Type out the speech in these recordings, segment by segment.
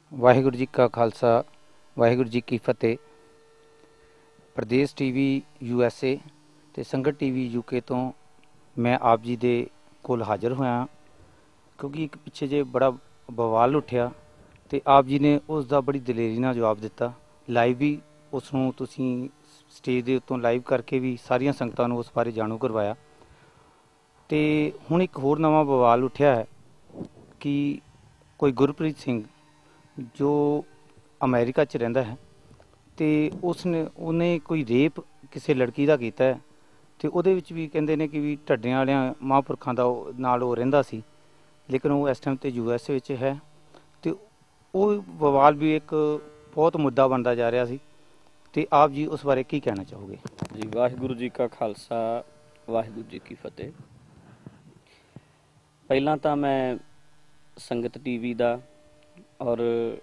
वाहिगुरू जी का खालसा वाहिगुरू जी की फतेह। प्रदेश TV USA ਤੇ ਸੰਗਤ ਟੀਵੀ UK ਤੋਂ मैं आप जी ਦੇ ਕੋਲ ਹਾਜ਼ਰ ਹੋਇਆ ਕਿਉਂਕਿ ਇੱਕ ਪਿੱਛੇ ਜੇ ਬੜਾ ਬਵਾਲ ਉੱਠਿਆ ਤੇ ਆਪ ਜੀ ਨੇ ਉਸ ਦਾ ਬੜੀ ਦਲੇਰੀ ਨਾਲ ਜਵਾਬ ਦਿੱਤਾ। ਲਾਈਵ ਵੀ ਉਸ ਨੂੰ ਤੁਸੀਂ ਸਟੇਜ ਦੇ ਉੱਤੋਂ ਲਾਈਵ ਕਰਕੇ ਵੀ ਸਾਰੀਆਂ ਸੰਗਤਾਂ ਨੂੰ ਉਸ ਬਾਰੇ ਜਾਣੂ ਕਰਵਾਇਆ। ਤੇ ਹੁਣ ਇੱਕ ਹੋਰ ਨਵਾਂ ਬਵਾਲ ਉੱਠਿਆ ਹੈ ਕਿ ਕੋਈ ਗੁਰਪ੍ਰੀਤ ਸਿੰਘ ਜੋ ਅਮਰੀਕਾ 'ਚ ਰਹਿੰਦਾ ਹੈ ਤੇ ਉਹਨੇ ਕੋਈ ਰੇਪ ਕਿਸੇ ਲੜਕੀ ਦਾ ਕੀਤਾ ਹੈ ਤੇ ਉਹਦੇ ਵਿੱਚ ਵੀ ਕਹਿੰਦੇ ਨੇ ਕਿ ਵੀ ਢੱਡਿਆਂ ਵਾਲਿਆਂ ਮਹਾਂਪੁਰਖਾਂ ਦਾ ਨਾਲ ਉਹ ਰਹਿੰਦਾ ਸੀ, ਲੇਕਿਨ ਉਹ ਇਸ ਟਾਈਮ ਤੇ US ਵਿੱਚ ਹੈ ਤੇ ਉਹ ਬਵਾਲ ਵੀ ਇੱਕ ਬਹੁਤ ਮੁੱਦਾ ਬਣਦਾ ਜਾ ਰਿਹਾ ਸੀ। ਤੇ ਆਪ ਜੀ ਉਸ ਬਾਰੇ ਕੀ ਕਹਿਣਾ ਚਾਹੋਗੇ? ਜੀ ਵਾਹਿਗੁਰੂ ਜੀ ਕਾ ਖਾਲਸਾ ਵਾਹਿਗੁਰੂ ਜੀ ਕੀ ਫਤਿਹ। ਪਹਿਲਾਂ ਤਾਂ ਮੈਂ ਸੰਗਤ ਟੀਵੀ ਦਾ ਔਰ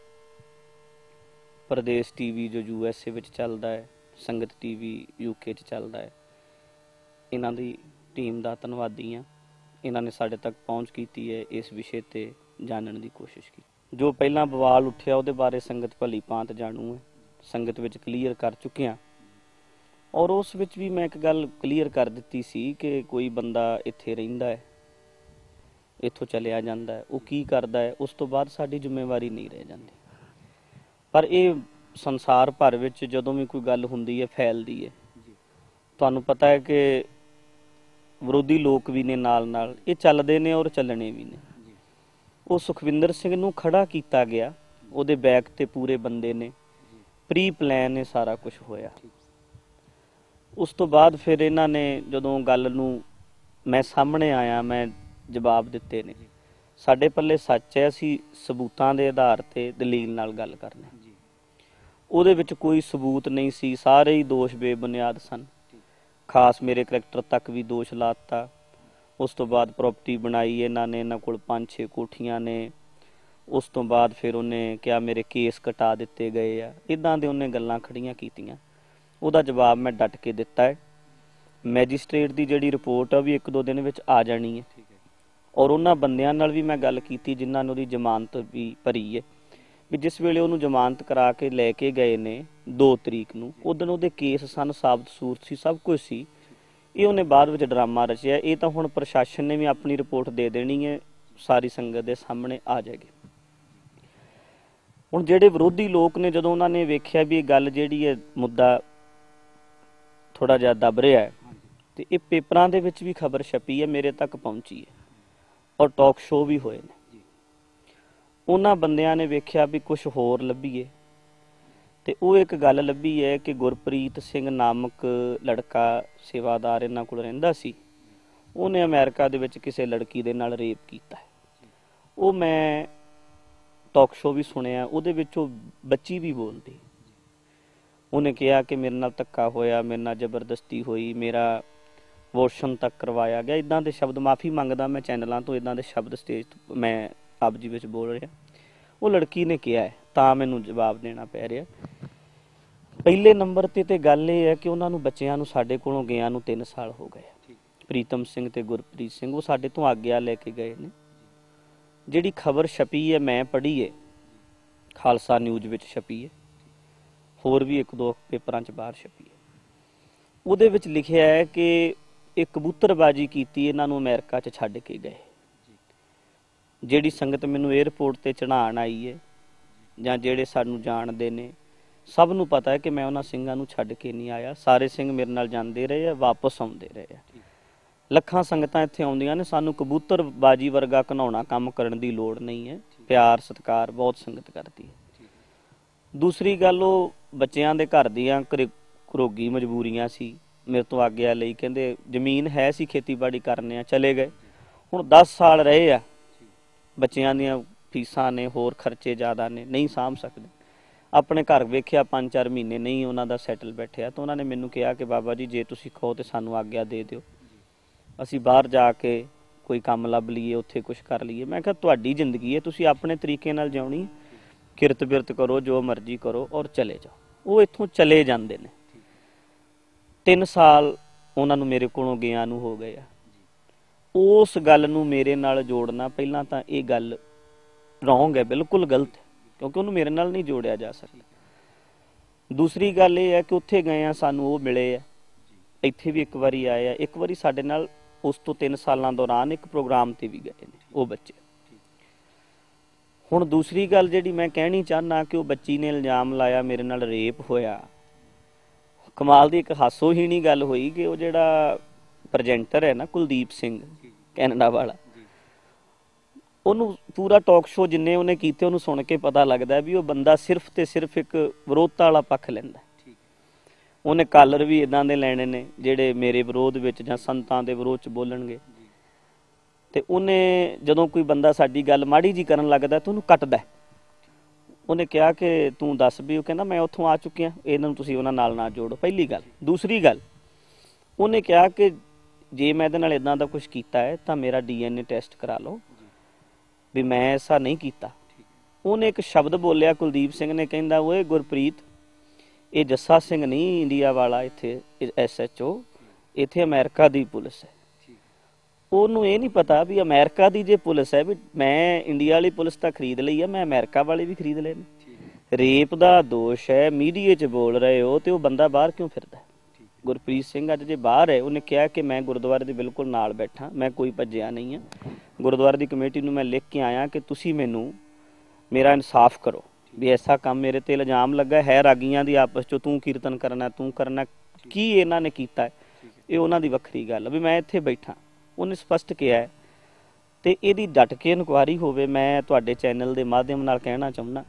ਪ੍ਰਦੇਸ਼ ਟੀਵੀ ਜੋ USA ਵਿੱਚ ਚੱਲਦਾ ਹੈ, ਸੰਗਤ ਟੀਵੀ UK 'ਚ ਚੱਲਦਾ ਹੈ, ਇਹਨਾਂ ਦੀ ਟੀਮ ਦਾ ਧੰਨਵਾਦੀ ਹਾਂ। ਇਹਨਾਂ ਨੇ ਸਾਡੇ ਤੱਕ ਪਹੁੰਚ ਕੀਤੀ ਹੈ, ਇਸ ਵਿਸ਼ੇ 'ਤੇ ਜਾਣਨ ਦੀ ਕੋਸ਼ਿਸ਼ ਕੀਤੀ। ਜੋ ਪਹਿਲਾਂ ਬਵਾਲ ਉੱਠਿਆ ਉਹਦੇ ਬਾਰੇ ਸੰਗਤ ਭਲੀ ਭਾਂਤ ਜਾਣੂ ਹੈ, ਸੰਗਤ ਵਿੱਚ ਕਲੀਅਰ ਕਰ ਚੁੱਕੇ ਹਾਂ। ਔਰ ਉਸ ਵਿੱਚ ਵੀ ਮੈਂ ਇੱਕ ਗੱਲ ਕਲੀਅਰ ਕਰ ਦਿੱਤੀ ਸੀ ਕਿ ਕੋਈ ਬੰਦਾ ਇੱਥੇ ਰਹਿੰਦਾ ਹੈ, ਇੱਥੋਂ ਚਲਿਆ ਜਾਂਦਾ ਹੈ, ਉਹ ਕੀ ਕਰਦਾ ਹੈ ਉਸ ਤੋਂ ਬਾਅਦ ਸਾਡੀ ਜ਼ਿੰਮੇਵਾਰੀ ਨਹੀਂ ਰਹਿ ਜਾਂਦੀ। ਪਰ ਇਹ ਸੰਸਾਰ ਭਰ ਵਿੱਚ ਜਦੋਂ ਵੀ ਕੋਈ ਗੱਲ ਹੁੰਦੀ ਹੈ ਫੈਲਦੀ ਹੈ। ਤੁਹਾਨੂੰ ਪਤਾ ਹੈ ਕਿ ਵਿਰੋਧੀ ਲੋਕ ਵੀ ਨੇ ਨਾਲ ਇਹ ਚੱਲਦੇ ਨੇ ਔਰ ਚੱਲਣੇ ਵੀ ਨੇ। ਉਹ ਸੁਖਵਿੰਦਰ ਸਿੰਘ ਨੂੰ ਖੜਾ ਕੀਤਾ ਗਿਆ, ਉਹਦੇ ਬੈਕ ਤੇ ਪੂਰੇ ਬੰਦੇ ਨੇ, ਪ੍ਰੀ ਪਲਾਨ ਇਹ ਸਾਰਾ ਕੁਝ ਹੋਇਆ। ਉਸ ਤੋਂ ਬਾਅਦ ਫਿਰ ਇਹਨਾਂ ਨੇ ਜਦੋਂ ਗੱਲ ਨੂੰ ਮੈਂ ਸਾਹਮਣੇ ਆਇਆ, ਮੈਂ ਜਵਾਬ ਦਿੱਤੇ ਨੇ। ਸਾਡੇ ਪੱਲੇ ਸੱਚ ਹੈ, ਅਸੀਂ ਸਬੂਤਾਂ ਦੇ ਆਧਾਰ ਤੇ ਦਲੀਲ ਨਾਲ ਗੱਲ ਕਰਨੀ। ਉਹਦੇ ਵਿੱਚ ਕੋਈ ਸਬੂਤ ਨਹੀਂ ਸੀ, ਸਾਰੇ ਹੀ ਦੋਸ਼ ਬੇਬੁਨਿਆਦ ਸਨ। ਖਾਸ ਮੇਰੇ ਕਰੈਕਟਰ ਤੱਕ ਵੀ ਦੋਸ਼ ਲਾਤਾ। ਉਸ ਤੋਂ ਬਾਅਦ ਪ੍ਰੋਪਰਟੀ ਬਣਾਈ ਇਹਨਾਂ ਨੇ, ਇਹਨਾਂ ਕੋਲ 5-6 ਕੋਠੀਆਂ ਨੇ। ਉਸ ਤੋਂ ਬਾਅਦ ਫਿਰ ਉਹਨੇ ਕਿਹਾ ਮੇਰੇ ਕੇਸ ਕਟਾ ਦਿੱਤੇ ਗਏ ਆ, ਇੱਦਾਂ ਦੇ ਉਹਨੇ ਗੱਲਾਂ ਖੜੀਆਂ ਕੀਤੀਆਂ। ਉਹਦਾ ਜਵਾਬ ਮੈਂ ਡਟ ਕੇ ਦਿੱਤਾ ਹੈ। ਮੈਜਿਸਟ੍ਰੇਟ ਦੀ ਜਿਹੜੀ ਰਿਪੋਰਟ ਆ ਵੀ 1-2 ਦਿਨ ਵਿੱਚ ਆ ਜਾਣੀ ਹੈ। ਔਰ ਉਹਨਾਂ ਬੰਦਿਆਂ ਨਾਲ ਵੀ ਮੈਂ ਗੱਲ ਕੀਤੀ ਜਿਨ੍ਹਾਂ ਨੇ ਉਹਦੀ ਜ਼ਮਾਨਤ ਵੀ ਭਰੀ ਹੈ, ਵੀ ਜਿਸ ਵੇਲੇ ਉਹਨੂੰ ਜ਼ਮਾਨਤ ਕਰਾ ਕੇ ਲੈ ਕੇ ਗਏ ਨੇ 2 ਤਰੀਕ ਨੂੰ, ਉਦੋਂ ਉਹਦੇ ਕੇਸ ਸਨ, ਸਾਬਤ ਸੂਰਤ ਸੀ, ਸਭ ਕੁਝ ਸੀ। ਇਹ ਉਹਨੇ ਬਾਅਦ ਵਿੱਚ ਡਰਾਮਾ ਰਚਿਆ। ਇਹ ਤਾਂ ਹੁਣ ਪ੍ਰਸ਼ਾਸਨ ਨੇ ਵੀ ਆਪਣੀ ਰਿਪੋਰਟ ਦੇ ਦੇਣੀ ਹੈ, ਸਾਰੀ ਸੰਗਤ ਦੇ ਸਾਹਮਣੇ ਆ ਜਾਏਗੀ। ਹੁਣ ਜਿਹੜੇ ਵਿਰੋਧੀ ਲੋਕ ਨੇ, ਜਦੋਂ ਉਹਨਾਂ ਨੇ ਵੇਖਿਆ ਵੀ ਇਹ ਗੱਲ ਜਿਹੜੀ ਹੈ ਮੁੱਦਾ ਥੋੜ੍ਹਾ ਜਿਹਾ ਦੱਬ ਰਿਹਾ ਹੈ ਤੇ ਇਹ ਪੇਪਰਾਂ ਦੇ ਵਿੱਚ ਵੀ ਖਬਰ ਛਪੀ ਹੈ, ਮੇਰੇ ਤੱਕ ਪਹੁੰਚੀ ਹੈ ਔਰ ਟਾਕ ਸ਼ੋਅ ਵੀ ਹੋਏ ਨੇ। ਉਹਨਾਂ ਬੰਦਿਆਂ ਨੇ ਵੇਖਿਆ ਵੀ ਕੁਝ ਹੋਰ ਲੱਭੀਏ ਤੇ ਉਹ ਇੱਕ ਗੱਲ ਲੱਭੀ ਹੈ ਕਿ ਗੁਰਪ੍ਰੀਤ ਸਿੰਘ ਨਾਮਕ ਲੜਕਾ ਸੇਵਾਦਾਰ ਇਹਨਾਂ ਕੋਲ ਰਹਿੰਦਾ ਸੀ, ਉਹਨੇ ਅਮਰੀਕਾ ਦੇ ਵਿੱਚ ਕਿਸੇ ਲੜਕੀ ਦੇ ਨਾਲ ਰੇਪ ਕੀਤਾ ਹੈ। ਉਹ ਮੈਂ ਟਾਕ ਸ਼ੋਅ ਵੀ ਸੁਣਿਆ, ਉਹਦੇ ਵਿੱਚ ਉਹ ਬੱਚੀ ਵੀ ਬੋਲਦੀ। ਉਹਨੇ ਕਿਹਾ ਕਿ ਮੇਰੇ ਨਾਲ ਧੱਕਾ ਹੋਇਆ, ਮੇਰੇ ਨਾਲ ਜ਼ਬਰਦਸਤੀ ਹੋਈ, ਮੇਰਾ ਅਬੋਰਸ਼ਨ ਤੱਕ ਕਰਵਾਇਆ ਗਿਆ। ਇੱਦਾਂ ਦੇ ਸ਼ਬਦ, ਮਾਫੀ ਮੰਗਦਾ ਮੈਂ ਚੈਨਲਾਂ ਤੋਂ, ਇੱਦਾਂ ਦੇ ਸ਼ਬਦ ਸਟੇਜ ਤੋਂ ਮੈਂ ਆਪ ਜੀ ਵਿੱਚ ਬੋਲ ਰਿਹਾ। ਉਹ ਲੜਕੀ ਨੇ ਕਿਹਾ ਹੈ ਤਾਂ ਮੈਨੂੰ ਜਵਾਬ ਦੇਣਾ ਪੈ ਰਿਹਾ। ਪਹਿਲੇ ਨੰਬਰ ਤੇ ਗੱਲ ਇਹ ਹੈ ਕਿ ਉਹਨਾਂ ਨੂੰ ਬੱਚਿਆਂ ਨੂੰ ਸਾਡੇ ਕੋਲੋਂ ਗਿਆ ਨੂੰ 3 ਸਾਲ ਹੋ ਗਏ। ਪ੍ਰੀਤਮ ਸਿੰਘ ਤੇ ਗੁਰਪ੍ਰੀਤ ਸਿੰਘ ਉਹ ਸਾਡੇ ਤੋਂ ਆਗਿਆ ਲੈ ਕੇ ਗਏ ਨੇ। ਜਿਹੜੀ ਖਬਰ ਛਪੀ ਹੈ ਮੈਂ ਪੜ੍ਹੀ ਹੈ, ਖਾਲਸਾ ਨਿਊਜ਼ ਵਿੱਚ ਛਪੀ ਹੈ, ਹੋਰ ਵੀ 1-2 ਪੇਪਰਾਂ 'ਚ ਬਾਹਰ ਛਪੀ ਹੈ। ਉਹਦੇ ਵਿੱਚ ਲਿਖਿਆ ਹੈ ਕਿ ਇਹ ਕਬੂਤਰਬਾਜੀ ਕੀਤੀ, ਇਹਨਾਂ ਨੂੰ ਅਮਰੀਕਾ 'ਚ ਛੱਡ ਕੇ ਗਏ। ਜਿਹੜੀ ਸੰਗਤ ਮੈਨੂੰ ਏਅਰਪੋਰਟ ਤੇ ਚੜ੍ਹਾਉਣ ਆਈ ਹੈ ਜਾਂ ਜਿਹੜੇ ਸਾਨੂੰ ਜਾਣਦੇ ਨੇ, ਸਭ ਨੂੰ ਪਤਾ ਹੈ ਕਿ ਮੈਂ ਉਹਨਾਂ ਸਿੰਘਾਂ ਨੂੰ ਛੱਡ ਕੇ ਨਹੀਂ ਆਇਆ। ਸਾਰੇ ਸਿੰਘ ਮੇਰੇ ਨਾਲ ਜਾਂਦੇ ਰਹੇ ਆ, ਵਾਪਸ ਆਉਂਦੇ ਰਹੇ ਆ। ਲੱਖਾਂ ਸੰਗਤਾਂ ਇੱਥੇ ਆਉਂਦੀਆਂ ਨੇ, ਸਾਨੂੰ ਕਬੂਤਰਬਾਜੀ ਵਰਗਾ ਘਿਨਾਉਣਾ ਕੰਮ ਕਰਨ ਦੀ ਲੋੜ ਨਹੀਂ ਹੈ। ਪਿਆਰ ਸਤਿਕਾਰ ਬਹੁਤ ਸੰਗਤ ਕਰਦੀ ਹੈ। ਦੂਸਰੀ ਗੱਲ, ਉਹ ਬੱਚਿਆਂ ਦੇ ਘਰ ਦੀਆਂ ਘਰੋਗੀ ਮਜਬੂਰੀਆਂ ਸੀ, ਮੇਰੇ ਤੋਂ ਆਗਿਆ ਲਈ, ਕਹਿੰਦੇ ਜ਼ਮੀਨ ਹੈ ਸੀ, ਖੇਤੀਬਾੜੀ ਕਰਨੇ ਆ, ਚਲੇ ਗਏ। ਹੁਣ 10 ਸਾਲ ਰਹੇ ਆ, ਬੱਚਿਆਂ ਦੀਆਂ ਫੀਸਾਂ ਨੇ, ਹੋਰ ਖਰਚੇ ਜ਼ਿਆਦਾ ਨੇ, ਨਹੀਂ ਸਾਂਭ ਸਕਦੇ। ਆਪਣੇ ਘਰ ਵੇਖਿਆ 5-4 ਮਹੀਨੇ ਨਹੀਂ ਉਹਨਾਂ ਦਾ ਸੈਟਲ ਬੈਠਿਆ, ਤਾਂ ਉਹਨਾਂ ਨੇ ਮੈਨੂੰ ਕਿਹਾ ਕਿ ਬਾਬਾ ਜੀ ਜੇ ਤੁਸੀਂ ਕਹੋ ਤਾਂ ਸਾਨੂੰ ਆਗਿਆ ਦੇ ਦਿਓ, ਅਸੀਂ ਬਾਹਰ ਜਾ ਕੇ ਕੋਈ ਕੰਮ ਲੱਭ ਲਈਏ, ਉੱਥੇ ਕੁਛ ਕਰ ਲਈਏ। ਮੈਂ ਕਿਹਾ ਤੁਹਾਡੀ ਜ਼ਿੰਦਗੀ ਹੈ, ਤੁਸੀਂ ਆਪਣੇ ਤਰੀਕੇ ਨਾਲ ਜਿਉਣੀ, ਕਿਰਤ ਬਿਰਤ ਕਰੋ, ਜੋ ਮਰਜ਼ੀ ਕਰੋ ਔਰ ਚਲੇ ਜਾਓ। ਉਹ ਇੱਥੋਂ ਚਲੇ ਜਾਂਦੇ ਨੇ। 3 ਸਾਲ ਉਹਨਾਂ ਨੂੰ ਮੇਰੇ ਕੋਲੋਂ ਗਿਆ ਨੂੰ ਹੋ ਗਏ ਆ। ਉਸ ਗੱਲ ਨੂੰ ਮੇਰੇ ਨਾਲ ਜੋੜਨਾ, ਪਹਿਲਾਂ ਤਾਂ ਇਹ ਗੱਲ ਰੌਂਗ ਹੈ, ਬਿਲਕੁਲ ਗਲਤ ਹੈ। क्योंकि उन्होंने मेरे नाल नहीं जोड़िया जा सकता। दूसरी गल ये है कि उत्थे गए आ, सानू वो मिले आ, इत्थे भी एक बारी आए आ, एक बारी साडे नाल उस तो 3 सालां दौरान एक प्रोग्राम ते भी गए ने वो बच्चे। हुण दूसरी गल जिहड़ी मैं कहनी चाहना कि वो बच्ची ने इल्जाम लाया मेरे नाल रेप होया। कमाल दी एक हासोहीणी गल होई कि वो जिहड़ा प्रजेंटर है ना कुलदीप सिंह कैनेडा वाला, ਉਹਨੂੰ पूरा टॉक शो जिन्ने ਉਹਨੇ ਕੀਤੇ ਉਹਨੂੰ सुन के पता लगता भी वो बंदा सिर्फ तो सिर्फ एक विरोधता वाला पक्ष लैंदा। ਉਹਨੇ ਕਾਲਰ भी इदां दे लैणे ने ਜਿਹੜੇ मेरे विरोध विच जां संतां दे विरोध च बोलणगे। ਤੇ ਉਹਨੇ ਜਦੋਂ ਕੋਈ ਬੰਦਾ ਸਾਡੀ ਗੱਲ ਮਾੜੀ ਜੀ ਕਰਨ ਲੱਗਦਾ ਤਾਂ ਉਹਨੂੰ ਕੱਟਦਾ। ਉਹਨੇ ਕਿਹਾ ਕਿ ਤੂੰ ਦੱਸ ਵੀ, ਉਹ ਕਹਿੰਦਾ ਮੈਂ ਉੱਥੋਂ ਆ ਚੁੱਕਿਆ, ਇਹਨਾਂ ਨੂੰ ਤੁਸੀਂ ਉਹਨਾਂ ਨਾਲ ਨਾ ਜੋੜੋ, ਪਹਿਲੀ ਗੱਲ। ਦੂਸਰੀ ਗੱਲ ਉਹਨੇ ਕਿਹਾ ਕਿ ਜੇ ਮੈਂ ਇਹਦੇ ਨਾਲ ਇਦਾਂ ਦਾ ਕੁਝ ਕੀਤਾ ਹੈ ਤਾਂ ਮੇਰਾ DNA ਟੈਸਟ ਕਰਾ ਲਓ ਵੀ ਮੈਂ ਐਸਾ ਨਹੀਂ ਕੀਤਾ। ਉਹਨੇ ਇੱਕ ਸ਼ਬਦ ਬੋਲਿਆ ਕੁਲਦੀਪ ਸਿੰਘ ਨੇ, ਕਹਿੰਦਾ ਓਏ ਗੁਰਪ੍ਰੀਤ, ਇਹ ਜੱਸਾ ਸਿੰਘ ਨਹੀਂ ਇੰਡੀਆ ਵਾਲਾ, ਇੱਥੇ SHO, ਇੱਥੇ ਅਮਰੀਕਾ ਦੀ ਪੁਲਿਸ ਹੈ। ਉਹਨੂੰ ਇਹ ਨਹੀਂ ਪਤਾ ਵੀ ਅਮਰੀਕਾ ਦੀ ਜੇ ਪੁਲਿਸ ਹੈ ਵੀ ਮੈਂ ਇੰਡੀਆ ਵਾਲੀ ਪੁਲਿਸ ਤਾਂ ਖਰੀਦ ਲਈ ਹੈ, ਮੈਂ ਅਮਰੀਕਾ ਵਾਲੇ ਵੀ ਖਰੀਦ ਲਏ ਨੇ। ਰੇਪ ਦਾ ਦੋਸ਼ ਹੈ, ਮੀਡੀਆ 'ਚ ਬੋਲ ਰਹੇ ਹੋ, ਤੇ ਉਹ ਬੰਦਾ ਬਾਹਰ ਕਿਉਂ ਫਿਰਦਾ? ਗੁਰਪ੍ਰੀਤ ਸਿੰਘ ਅੱਜ ਜੇ ਬਾਹਰ ਹੈ, ਉਹਨੇ ਕਿਹਾ ਕਿ ਮੈਂ ਗੁਰਦੁਆਰੇ ਦੇ ਬਿਲਕੁਲ ਨਾਲ ਬੈਠਾ, ਮੈਂ ਕੋਈ ਭੱਜਿਆ ਨਹੀਂ ਹਾਂ। ਗੁਰਦੁਆਰੇ ਦੀ ਕਮੇਟੀ ਨੂੰ ਮੈਂ ਲਿਖ ਕੇ ਆਇਆ ਕਿ ਤੁਸੀਂ ਮੈਨੂੰ ਮੇਰਾ ਇਨਸਾਫ ਕਰੋ ਵੀ ਐਸਾ ਕੰਮ ਮੇਰੇ ਤੇ ਇਲਜ਼ਾਮ ਲੱਗਾ ਹੈ ਰਾਗੀਆਂ ਦੀ ਆਪਸ 'ਚ, ਤੂੰ ਕੀਰਤਨ ਕਰਨਾ, ਤੂੰ ਕਰਨਾ, ਕੀ ਇਹਨਾਂ ਨੇ ਕੀਤਾ? ਇਹ ਉਹਨਾਂ ਦੀ ਵੱਖਰੀ ਗੱਲ ਵੀ ਮੈਂ ਇੱਥੇ ਬੈਠਾ। ਉਹਨੇ ਸਪਸ਼ਟ ਕਿਹਾ ਹੈ ਤੇ ਇਹਦੀ ਡਟ ਕੇ ਇਨਕੁਆਇਰੀ ਹੋਵੇ। ਮੈਂ ਤੁਹਾਡੇ ਚੈਨਲ ਦੇ ਮਾਧਿਅਮ ਨਾਲ ਕਹਿਣਾ ਚਾਹੁੰਦਾ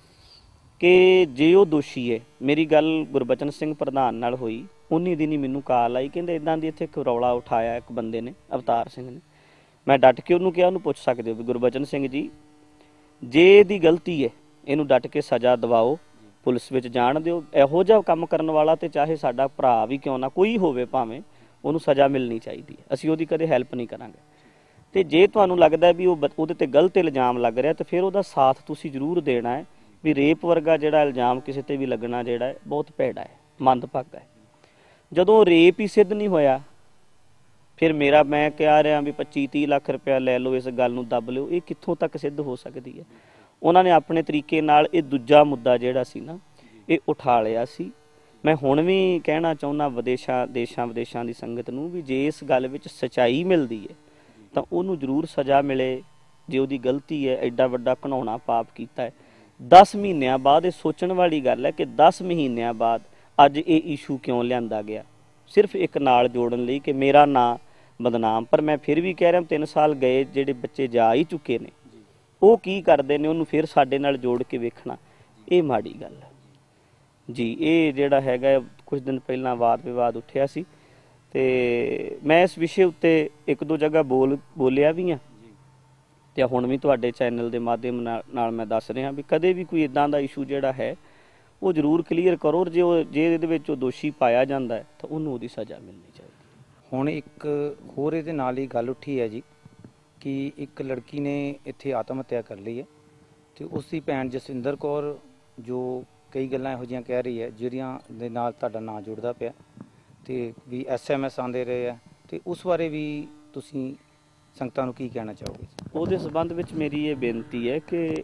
ਕਿ ਜੇ ਉਹ ਦੋਸ਼ੀ ਹੈ, ਮੇਰੀ ਗੱਲ ਗੁਰਬਚਨ ਸਿੰਘ ਪ੍ਰਧਾਨ ਨਾਲ ਹੋਈ, ਉਨੀ ਦਿਨ ਹੀ ਮੈਨੂੰ ਕਾਲ ਆਈ, ਕਹਿੰਦੇ ਇੱਦਾਂ ਦੀ ਇੱਥੇ ਇੱਕ ਰੌਲਾ ਉਠਾਇਆ ਇੱਕ ਬੰਦੇ ਨੇ, ਅਵਤਾਰ ਸਿੰਘ ਨੇ। ਮੈਂ ਡਟ ਕੇ ਉਹਨੂੰ ਕਿਹਾ, ਉਹਨੂੰ ਪੁੱਛ ਸਕਦੇ ਹੋ ਵੀ ਗੁਰਬਚਨ ਸਿੰਘ ਜੀ, ਜੇ ਇਹਦੀ ਗਲਤੀ ਹੈ ਇਹਨੂੰ ਡਟ ਕੇ ਸਜ਼ਾ ਦਿਵਾਓ, ਪੁਲਿਸ ਵਿੱਚ ਜਾਣ ਦਿਓ। ਇਹੋ ਜਿਹਾ ਕੰਮ ਕਰਨ ਵਾਲਾ ਤੇ ਚਾਹੇ ਸਾਡਾ ਭਰਾ ਵੀ ਕਿਉਂ ਨਾ ਕੋਈ ਹੋਵੇ, ਭਾਵੇਂ, ਉਹਨੂੰ ਸਜ਼ਾ ਮਿਲਣੀ ਚਾਹੀਦੀ ਹੈ। ਅਸੀਂ ਉਹਦੀ ਕਦੇ ਹੈਲਪ ਨਹੀਂ ਕਰਾਂਗੇ। ਤੇ ਜੇ ਤੁਹਾਨੂੰ ਲੱਗਦਾ ਵੀ ਉਹਦੇ ਤੇ ਗਲਤ ਇਲਜ਼ਾਮ ਲੱਗ ਰਿਹਾ ਤੇ ਫਿਰ ਉਹਦਾ ਸਾਥ ਤੁਸੀਂ ਜ਼ਰੂਰ ਦੇਣਾ ਹੈ। ਵੀ ਰੇਪ ਵਰਗਾ ਜਿਹੜਾ ਇਲਜ਼ਾਮ ਕਿਸੇ ਤੇ ਵੀ ਲੱਗਣਾ ਜਿਹੜਾ ਹੈ ਬਹੁਤ ਭੈੜਾ ਹੈ, ਮੰਦਭਾਗਾ ਹੈ। ਜਦੋਂ ਰੇਪ ਹੀ ਸਿੱਧ ਨਹੀਂ ਹੋਇਆ, ਫਿਰ ਮੇਰਾ ਮੈਂ ਕਹਿ ਰਿਹਾ ਵੀ 25-30 ਲੱਖ ਰੁਪਇਆ ਲੈ ਲਓ, ਇਸ ਗੱਲ ਨੂੰ ਦੱਬ ਲਿਓ, ਇਹ ਕਿੱਥੋਂ ਤੱਕ ਸਿੱਧ ਹੋ ਸਕਦੀ ਹੈ? ਉਹਨਾਂ ਨੇ ਆਪਣੇ ਤਰੀਕੇ ਨਾਲ ਇਹ ਦੂਜਾ ਮੁੱਦਾ ਜਿਹੜਾ ਸੀ ਨਾ, ਇਹ ਉਠਾ ਲਿਆ ਸੀ। ਮੈਂ ਹੁਣ ਵੀ ਕਹਿਣਾ ਚਾਹੁੰਦਾ ਦੇਸ਼ਾਂ ਵਿਦੇਸ਼ਾਂ ਦੀ ਸੰਗਤ ਨੂੰ ਵੀ ਜੇ ਇਸ ਗੱਲ ਵਿੱਚ ਸੱਚਾਈ ਮਿਲਦੀ ਹੈ ਤਾਂ ਉਹਨੂੰ ਜ਼ਰੂਰ ਸਜ਼ਾ ਮਿਲੇ। ਜੇ ਉਹਦੀ ਗਲਤੀ ਹੈ, ਐਡਾ ਵੱਡਾ ਘਿਨਾਉਣਾ ਪਾਪ ਕੀਤਾ ਹੈ, 10 ਮਹੀਨਿਆਂ ਬਾਅਦ, ਇਹ ਸੋਚਣ ਵਾਲੀ ਗੱਲ ਹੈ ਕਿ 10 ਮਹੀਨਿਆਂ ਬਾਅਦ ਅੱਜ ਇਹ ਇਸ਼ੂ ਕਿਉਂ ਲਿਆਂਦਾ ਗਿਆ? ਸਿਰਫ ਇੱਕ ਨਾਲ ਜੋੜਨ ਲਈ ਕਿ ਮੇਰਾ ਨਾਂ ਬਦਨਾਮ। ਪਰ ਮੈਂ ਫਿਰ ਵੀ ਕਹਿ ਰਿਹਾ, 3 ਸਾਲ ਗਏ, ਜਿਹੜੇ ਬੱਚੇ ਜਾ ਹੀ ਚੁੱਕੇ ਨੇ, ਉਹ ਕੀ ਕਰਦੇ ਨੇ, ਉਹਨੂੰ ਫਿਰ ਸਾਡੇ ਨਾਲ ਜੋੜ ਕੇ ਵੇਖਣਾ, ਇਹ ਮਾੜੀ ਗੱਲ ਹੈ ਜੀ। ਇਹ ਜਿਹੜਾ ਹੈਗਾ ਕੁਝ ਦਿਨ ਪਹਿਲਾਂ ਵਾਦ ਵਿਵਾਦ ਉੱਠਿਆ ਸੀ ਤੇ ਮੈਂ ਇਸ ਵਿਸ਼ੇ ਉੱਤੇ 1-2 ਜਗ੍ਹਾ ਬੋਲਿਆ ਵੀ ਹਾਂ ਤੇ ਹੁਣ ਵੀ ਤੁਹਾਡੇ ਚੈਨਲ ਦੇ ਮਾਧਿਅਮ ਨਾਲ ਮੈਂ ਦੱਸ ਰਿਹਾ ਵੀ ਕਦੇ ਵੀ ਕੋਈ ਇੱਦਾਂ ਦਾ ਇਸ਼ੂ ਜਿਹੜਾ ਹੈ ਉਹ ਜ਼ਰੂਰ ਕਲੀਅਰ ਕਰੋ। ਜੇ ਇਹਦੇ ਵਿੱਚ ਉਹ ਦੋਸ਼ੀ ਪਾਇਆ ਜਾਂਦਾ ਹੈ ਤਾਂ ਉਹਨੂੰ ਉਹਦੀ ਸਜ਼ਾ ਮਿਲਣੀ ਚਾਹੀਦੀ। ਹੁਣ ਇੱਕ ਹੋਰ ਇਹਦੇ ਨਾਲ ਹੀ ਗੱਲ ਉੱਠੀ ਹੈ ਜੀ ਕਿ ਇੱਕ ਲੜਕੀ ਨੇ ਇੱਥੇ ਆਤਮ ਹੱਤਿਆ ਕਰ ਲਈ ਹੈ ਤੇ ਉਸ ਦੀ ਭੈਣ ਜਸਵਿੰਦਰ ਕੌਰ ਜੋ ਕਈ ਗੱਲਾਂ ਇਹੋ ਜਿਹੀਆਂ ਕਹਿ ਰਹੀ ਹੈ ਜਿਹੜੀਆਂ ਦੇ ਨਾਲ ਤੁਹਾਡਾ ਨਾਂ ਜੁੜਦਾ ਪਿਆ ਤੇ ਵੀ SMS ਆਉਂਦੇ ਰਹੇ ਆ, ਤੇ ਉਸ ਬਾਰੇ ਵੀ ਤੁਸੀਂ ਸੰਗਤਾਂ ਨੂੰ ਕੀ ਕਹਿਣਾ ਚਾਹੋਗੇ? ਉਹਦੇ ਸੰਬੰਧ ਵਿੱਚ ਮੇਰੀ ਇਹ ਬੇਨਤੀ ਹੈ ਕਿ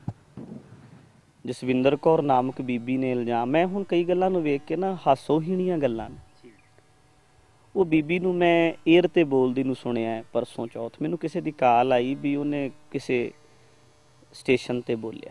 ਜਸਵਿੰਦਰ ਕੌਰ ਨਾਮਕ ਬੀਬੀ ਨੇ ਇਲਜ਼ਾਮ, ਮੈਂ ਹੁਣ ਕਈ ਗੱਲਾਂ ਨੂੰ ਵੇਖ ਕੇ ਨਾ ਹਾਸੋਹੀਣੀਆਂ ਗੱਲਾਂ ਨੇ, ਉਹ ਬੀਬੀ ਨੂੰ ਮੈਂ ਏਅਰ ਤੇ ਬੋਲਦੀ ਨੂੰ ਸੁਣਿਆ ਪਰਸੋਂ ਚੌਥ। ਮੈਨੂੰ ਕਿਸੇ ਦੀ ਕਾਲ ਆਈ ਵੀ ਉਹਨੇ ਕਿਸੇ ਸਟੇਸ਼ਨ ਤੇ ਬੋਲਿਆ,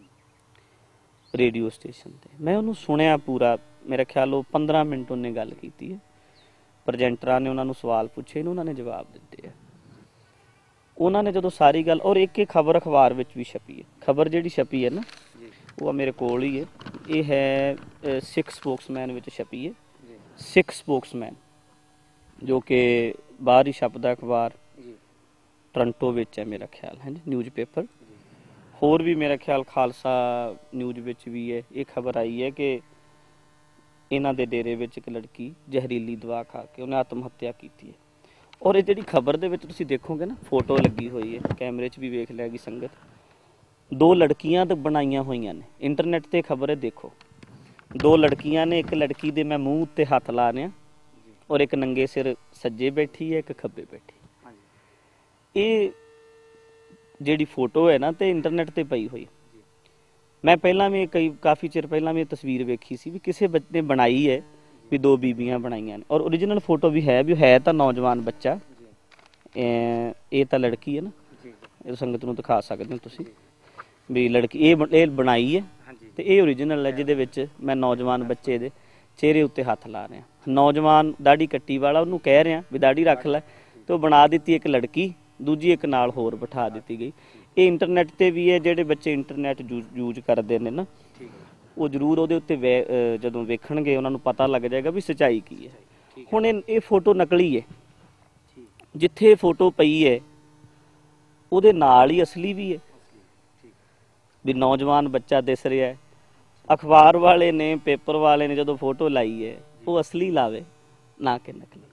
ਰੇਡੀਓ ਸਟੇਸ਼ਨ ਤੇ। ਮੈਂ ਉਹਨੂੰ ਸੁਣਿਆ ਪੂਰਾ, ਮੇਰਾ ਖਿਆਲ ਉਹ 15 ਮਿੰਟ ਉਹਨੇ ਗੱਲ ਕੀਤੀ ਹੈ। ਪ੍ਰਜੈਂਟਰਾਂ ਨੇ ਉਹਨਾਂ ਨੂੰ ਸਵਾਲ ਪੁੱਛੇ ਨੇ, ਉਹਨਾਂ ਨੇ ਜਵਾਬ ਦਿੱਤੇ ਹੈ। ਉਹਨਾਂ ਨੇ ਜਦੋਂ ਸਾਰੀ ਗੱਲ, ਔਰ ਇੱਕ ਖਬਰ ਅਖਬਾਰ ਵਿੱਚ ਵੀ ਛਪੀ ਹੈ, ਖਬਰ ਜਿਹੜੀ ਛਪੀ ਹੈ ਨਾ ਉਹ ਮੇਰੇ ਕੋਲ ਹੀ ਹੈ, ਇਹ ਹੈ ਸਿੱਖ ਸਪੋਕਸਮੈਨ ਵਿੱਚ ਛਪੀ ਹੈ। ਸਿੱਖ ਸਪੋਕਸਮੈਨ ਜੋ ਕਿ ਬਾਹਰ ਹੀ ਛਪਦਾ ਅਖਬਾਰ, ਟੋਰਾਂਟੋ ਵਿੱਚ ਹੈ ਮੇਰਾ ਖਿਆਲ, ਹੈ ਨਿਊਜ਼ ਪੇਪਰ। ਹੋਰ ਵੀ ਮੇਰਾ ਖਿਆਲ ਖਾਲਸਾ ਨਿਊਜ਼ ਵਿੱਚ ਵੀ ਹੈ। ਇਹ ਖਬਰ ਆਈ ਹੈ ਕਿ ਇਹਨਾਂ ਦੇ ਡੇਰੇ ਵਿੱਚ ਇੱਕ ਲੜਕੀ ਜ਼ਹਿਰੀਲੀ ਦਵਾ ਖਾ ਕੇ ਉਹਨੇ ਆਤਮ ਹੱਤਿਆ ਕੀਤੀ ਹੈ। ਔਰ ਇਹ ਜਿਹੜੀ ਖਬਰ ਦੇ ਵਿੱਚ ਤੁਸੀਂ ਦੇਖੋਗੇ ਨਾ, ਫੋਟੋ ਲੱਗੀ ਹੋਈ ਹੈ, ਕੈਮਰੇ 'ਚ ਵੀ ਵੇਖ ਲਿਆ ਗਈ ਸੰਗਤ, 2 ਲੜਕੀਆਂ ਤਾਂ ਬਣਾਈਆਂ ਹੋਈਆਂ ਨੇ, ਇੰਟਰਨੈਟ ਤੇ ਖਬਰ ਹੈ, ਦੇਖੋ 2 ਲੜਕੀਆਂ ਨੇ। ਇੱਕ ਲੜਕੀ ਦੇ ਮੈਂ ਮੂੰਹ ਉੱਤੇ ਹੱਥ ਲਾ ਰਿਹਾ ਔਰ ਇੱਕ ਨੰਗੇ ਸਿਰ ਸੱਜੇ ਬੈਠੀ ਹੈ, ਇੱਕ ਖੱਬੇ ਬੈਠੀ। ਇਹ ਜਿਹੜੀ ਫੋਟੋ ਹੈ ਨਾ ਤੇ ਇੰਟਰਨੈਟ ਤੇ ਪਈ ਹੋਈ, मैं पहला भी कई काफ़ी चिर पहला भी तस्वीर वेखी सी भी किसी बच्चे ने बनाई है भी दो बीबियां बनाइया ने और ओरिजिनल फोटो भी है तो नौजवान बच्चा ये तो लड़की है ना, ये संगत नूं दिखा सकते हो तुसीं भी लड़की ये बनाई है तो ये ओरिजिनल है जिहदे विच मैं नौजवान बच्चे दे चेहरे उत्ते हथ ला रहा। नौजवान दाढ़ी कट्टी वाला उन्होंने कह रहा भी दाढ़ी रख लै तो बना दी एक लड़की, दूजी एक नाल होर बिठा दी गई। ये इंटरनेट ते भी है, जिहड़े बच्चे इंटरनेट यूज करते हैं ना वो जरूर उहदे उत्ते जदों वेखणगे उन्हां नूं पता लग जाएगा भी सच्चाई की है। हुण ये फोटो नकली है, जिथे फोटो पई है उहदे नाल ही असली भी है भी नौजवान बच्चा दिस रहा है। अखबार वाले ने पेपर वाले ने जो फोटो लाई है वो असली लावे ना कि नकली।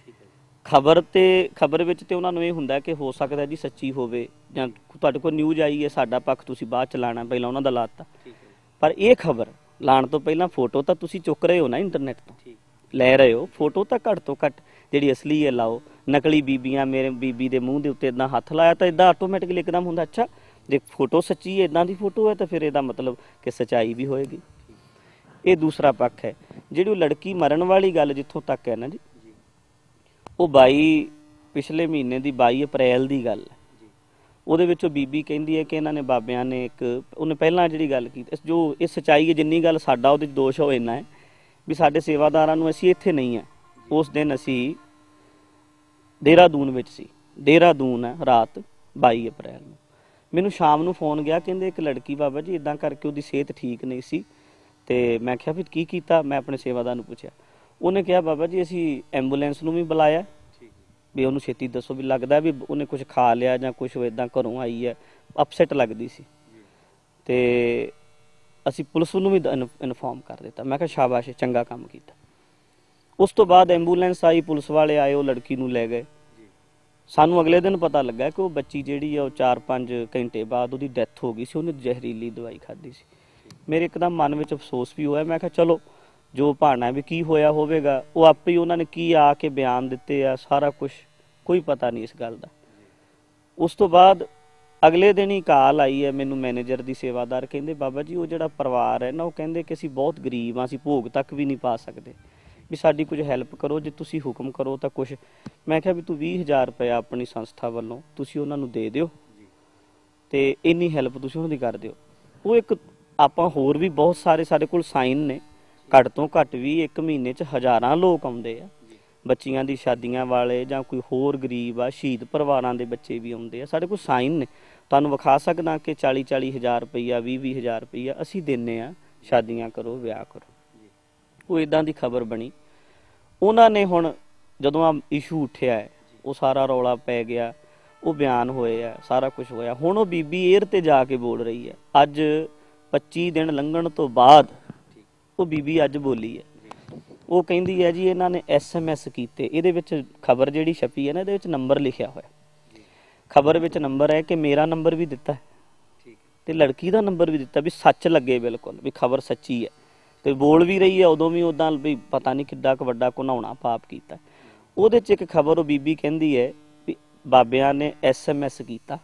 खबर विच ते उन्हां नूं इह हुंदा कि हो सकदा जी सच्ची होवे जां तुहाडे कोल न्यूज़ आई है साडा पक्ष तुसीं बाਅद च लाणा पहिलां उन्हां दा लाता, पर यह खबर लाण तो पहिलां फोटो तो तुसीं चुक रहे हो ना इंटरनेट तो लै रहे हो, फोटो तो घट जिहड़ी असली है लाओ। नकली बीबियां मेरे बीबी दे मूँह दे उत्ते इदां हथ लाया तो इदां आटोमैटिकली एकदम हुंदा अच्छा जे फोटो सच्ची है इदां दी फोटो है तो फिर इहदा मतलब कि सच्चाई भी होएगी। ये दूसरा पक्ष है। जिहड़ी लड़की मरण वाली गल जिथों तक है ना जी, वो 22 पिछले महीने की 22 अप्रैल की गल है। ਉਹਦੇ ਵਿੱਚੋਂ बीबी ਕਹਿੰਦੀ है कि इन्होंने बाबियां ने एक उन्हें पहला जी गल की जो ये सच्चाई है जिन्नी गल साडा ਉਹਦੇ दोष हो इन्ना है भी साडे सेवादारां नूं असीं इत्थे नहीं है। उस दिन असीं देहरादून विच सी, देहरादून है रात 22 अप्रैल नूं। मैनूं शाम नूं फोन गया कहंदे एक लड़की बाबा जी इदां करके ਉਹਦੀ सेहत ठीक नहीं सी ते मैं कहा भी की कीता, मैं अपने सेवादार नूं पुछया, उन्हें कहा बाबा जी असीं एंबूलेंस नूं भी बुलाया भी उन्होंने छेती दसो भी लगता भी उन्हें कुछ खा लिया जां कुछ इदां घरों आई है, अपसैट लगती सी ते असी पुलिस नूं भी इनफॉर्म कर दिता। मैं कहा शाबाश चंगा काम कीता। उस तो बाद एंबूलेंस आई, पुलिस वाले आए, वो लड़की नूं लै गए। सानूं अगले दिन पता लगा कि वो बच्ची जिहड़ी है 4-5 घंटे बाद उसकी डैथ हो गई सी, उन्हें जहरीली दवाई खाधी सी। मेरे एकदम मन में अफसोस भी होया। मैं कहा चलो जो भाना भी की होया होवेगा वो आपे ही उन्होंने की आके बयान दिते आ, सारा कुछ कोई पता नहीं इस गल का। उस तो बाद अगले दिन ही कॉल आई है मैनू मैनेजर की, सेवादार कहते बाबा जी वो जो परिवार है ना वो कहते कि असीं बहुत गरीब हाँ, असीं भोग तक भी नहीं पा सकते भी साडी कुछ हैल्प करो, जे तुसीं हुक्म करो तो कुछ। मैं कहा भी तू 20,000 रुपया अपनी संस्था वालों तुसीं उन्हां नूं दे दिओ ते इन्नी हैल्प तुसीं उन्हां दी कर दिओ। वो एक आपां होर भी बहुत सारे साडे कोल साइन ने, घट तो घट भी एक महीने च हज़ारां लोग आउंदे आ, बच्चियां दी शादियां वाले जां कोई होर गरीब आ, शहीद परिवारां दे बच्चे भी आउंदे आ। साडे कोल साइन ने, तुहानूं विखा सकदा कि 40-40 हज़ार रुपया 20-20 हज़ार रुपया असीं दिंने आ, शादियां करो विआह करो। वो इदां दी खबर बनी। उन्हां ने हुण जदों आ इशू उठिया है वो सारा रौला पै गया, वो बयान होए आ, सारा कुछ होया। हुण वो बीबी एयर ते जाके बोल रही है। अज 25 दिन लंघण तो बाद वो बीबी अज बोली है। वो कहती है जी इन्होंने SMS किए, ये खबर जी छपी है ना ये नंबर लिखा हुआ, खबर में नंबर है कि मेरा नंबर भी दिता है तो लड़की का नंबर भी दिता भी सच लगे बिल्कुल भी खबर सच्ची है। तो बोल भी रही है उदों भी उदा भी पता नहीं किड्डा क वड्डा घुनाउणा पाप किया। वो एक खबर वो बीबी कहती है भी बाबियां ने SMS किया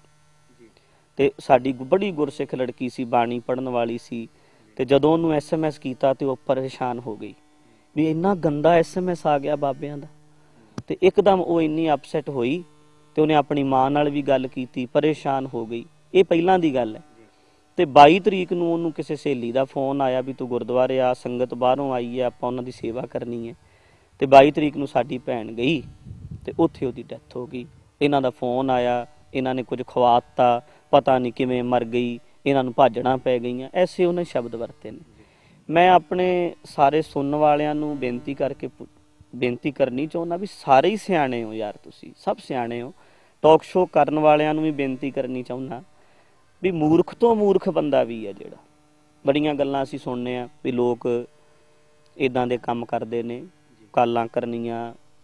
ते साडी बड़ी गुरसिख लड़की सी, बाणी पढ़न वाली सी, ते जदों उन्होंने SMS किया तो वह परेशान हो गई भी इन्ना गंदा SMS आ गया बाबियां दा। ते एकदम वो इन्नी अपसैट हुई तो उन्हें अपनी मां नाल भी गल की, परेशान हो गई। ये पहलां दी गल है। तो 22 तरीक नूं उन्होंने किसी सहेली का फोन आया भी तू गुरुद्वारे आ, संगत बाहरों आई है, आपां उन्हां दी सेवा करनी है। तो 22 तरीक नूं साडी भैन गई तो उत्थे उहदी डैथ हो गई। इन्हां दा फोन आया, इन्हां ने कुछ खवाता, पता नहीं किवें मर गई, इन्हां नूं भाजणा पै गईयां, ऐसे उन्हें शब्द वरते ने। मैं अपने सारे सुनने वालियां नूं बेनती करनी चाहुंदा भी सारे ही सियाणे हो यार, तुसीं सब सियाणे हो। टॉक शो करन वालियां नूं भी बेनती करनी चाहुंदा भी मूर्ख तो मूर्ख बंदा भी है जिहड़ा, बड़ियां गल्लां असीं सुणने आ भी लोग इदां दे काम करदे ने, कालां करनियां,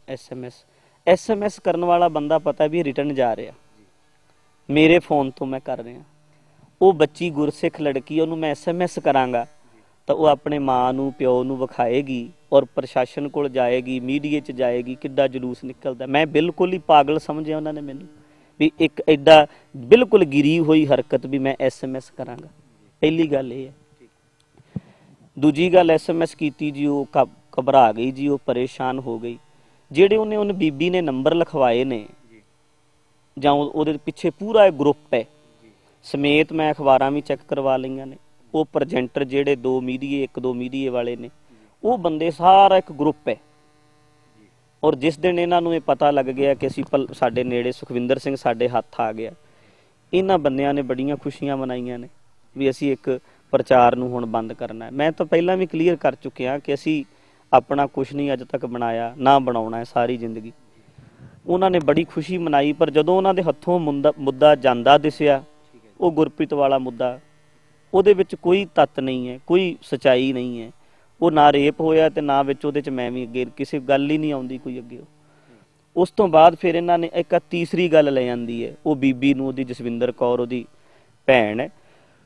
SMS करन वाला बंदा पता भी रिटर्न जा रहा, मेरे फोन तो मैं कर रहा। वो बच्ची गुरसिख लड़की उन्होंने मैं SMS करांगा तो वह अपने माँ नूं प्यो नूं विखाएगी और प्रशासन कोल जाएगी, मीडिया च जाएगी, किड्डा जलूस निकलदा। मैं बिल्कुल ही पागल समझिया उन्होंने मैनूं भी एक एडा बिल्कुल गिरी हुई हरकत भी मैं SMS करांगा। ਪਹਿਲੀ ਗੱਲ ਇਹ ਹੈ। ਦੂਜੀ ਗੱਲ SMS ਕੀਤੀ ਜੀ, ਉਹ ਘਬਰਾ ਗਈ ਜੀ, ਉਹ ਪਰੇਸ਼ਾਨ ਹੋ ਗਈ। ਜਿਹੜੇ ਉਹਨੇ ਬੀਬੀ ਨੇ ਨੰਬਰ ਲਿਖਵਾਏ ਨੇ ਜਾਂ ਉਹਦੇ ਪਿੱਛੇ ਪੂਰਾ ਇਹ ਗਰੁੱਪ ਹੈ ਸਮੇਤ, ਮੈਂ ਅਖਬਾਰਾਂ ਵੀ ਚੈੱਕ ਕਰਵਾ ਲਈਆਂ ਨੇ। ਉਹ ਪ੍ਰਜੈਂਟਰ ਜਿਹੜੇ 2 ਮੀਡੀਏ 1-2 ਮੀਡੀਏ ਵਾਲੇ ਨੇ, ਉਹ ਬੰਦੇ ਸਾਰਾ ਇੱਕ ਗਰੁੱਪ ਹੈ। ਔਰ ਜਿਸ ਦਿਨ ਇਹਨਾਂ ਨੂੰ ਇਹ ਪਤਾ ਲੱਗ ਗਿਆ ਕਿ ਅਸੀਂ ਸਾਡੇ ਨੇੜੇ ਸੁਖਵਿੰਦਰ ਸਿੰਘ ਸਾਡੇ ਹੱਥ ਆ ਗਿਆ, ਇਹਨਾਂ ਬੰਦਿਆਂ ਨੇ ਬੜੀਆਂ ਖੁਸ਼ੀਆਂ ਮਨਾਈਆਂ ਨੇ ਵੀ ਅਸੀਂ ਇੱਕ ਪ੍ਰਚਾਰ ਨੂੰ ਹੁਣ ਬੰਦ ਕਰਨਾ ਹੈ। ਮੈਂ ਤਾਂ ਪਹਿਲਾਂ ਵੀ ਕਲੀਅਰ ਕਰ ਚੁੱਕਿਆ ਕਿ ਅਸੀਂ ਆਪਣਾ ਕੁਛ ਨਹੀਂ ਅੱਜ ਤੱਕ ਬਣਾਇਆ, ਨਾ ਬਣਾਉਣਾ ਹੈ ਸਾਰੀ ਜ਼ਿੰਦਗੀ। ਉਹਨਾਂ ਨੇ ਬੜੀ ਖੁਸ਼ੀ ਮਨਾਈ, ਪਰ ਜਦੋਂ ਉਹਨਾਂ ਦੇ ਹੱਥੋਂ ਮੁੱਦਾ ਜਾਂਦਾ ਦਿਸਿਆ, ਉਹ ਗੁਰਪ੍ਰੀਤ ਵਾਲਾ ਮੁੱਦਾ, ਉਹਦੇ ਵਿੱਚ ਕੋਈ ਤੱਤ ਨਹੀਂ ਹੈ, ਕੋਈ ਸਚਾਈ ਨਹੀਂ ਹੈ। ਉਹ ਨਾ ਰੇਪ ਹੋਇਆ ਤੇ ਨਾ ਵਿੱਚ ਉਹਦੇ 'ਚ ਮੈਂ ਵੀ ਅੱਗੇ ਕਿਸੇ ਗੱਲ ਹੀ ਨਹੀਂ ਆਉਂਦੀ ਕੋਈ ਅੱਗੇ। ਉਸ ਤੋਂ ਬਾਅਦ ਫਿਰ ਇਹਨਾਂ ਨੇ ਇੱਕ ਤੀਸਰੀ ਗੱਲ ਲੈ ਜਾਂਦੀ ਹੈ, ਉਹ ਬੀਬੀ ਨੂੰ, ਉਹਦੀ ਜਸਵਿੰਦਰ ਕੌਰ ਉਹਦੀ ਭੈਣ ਹੈ,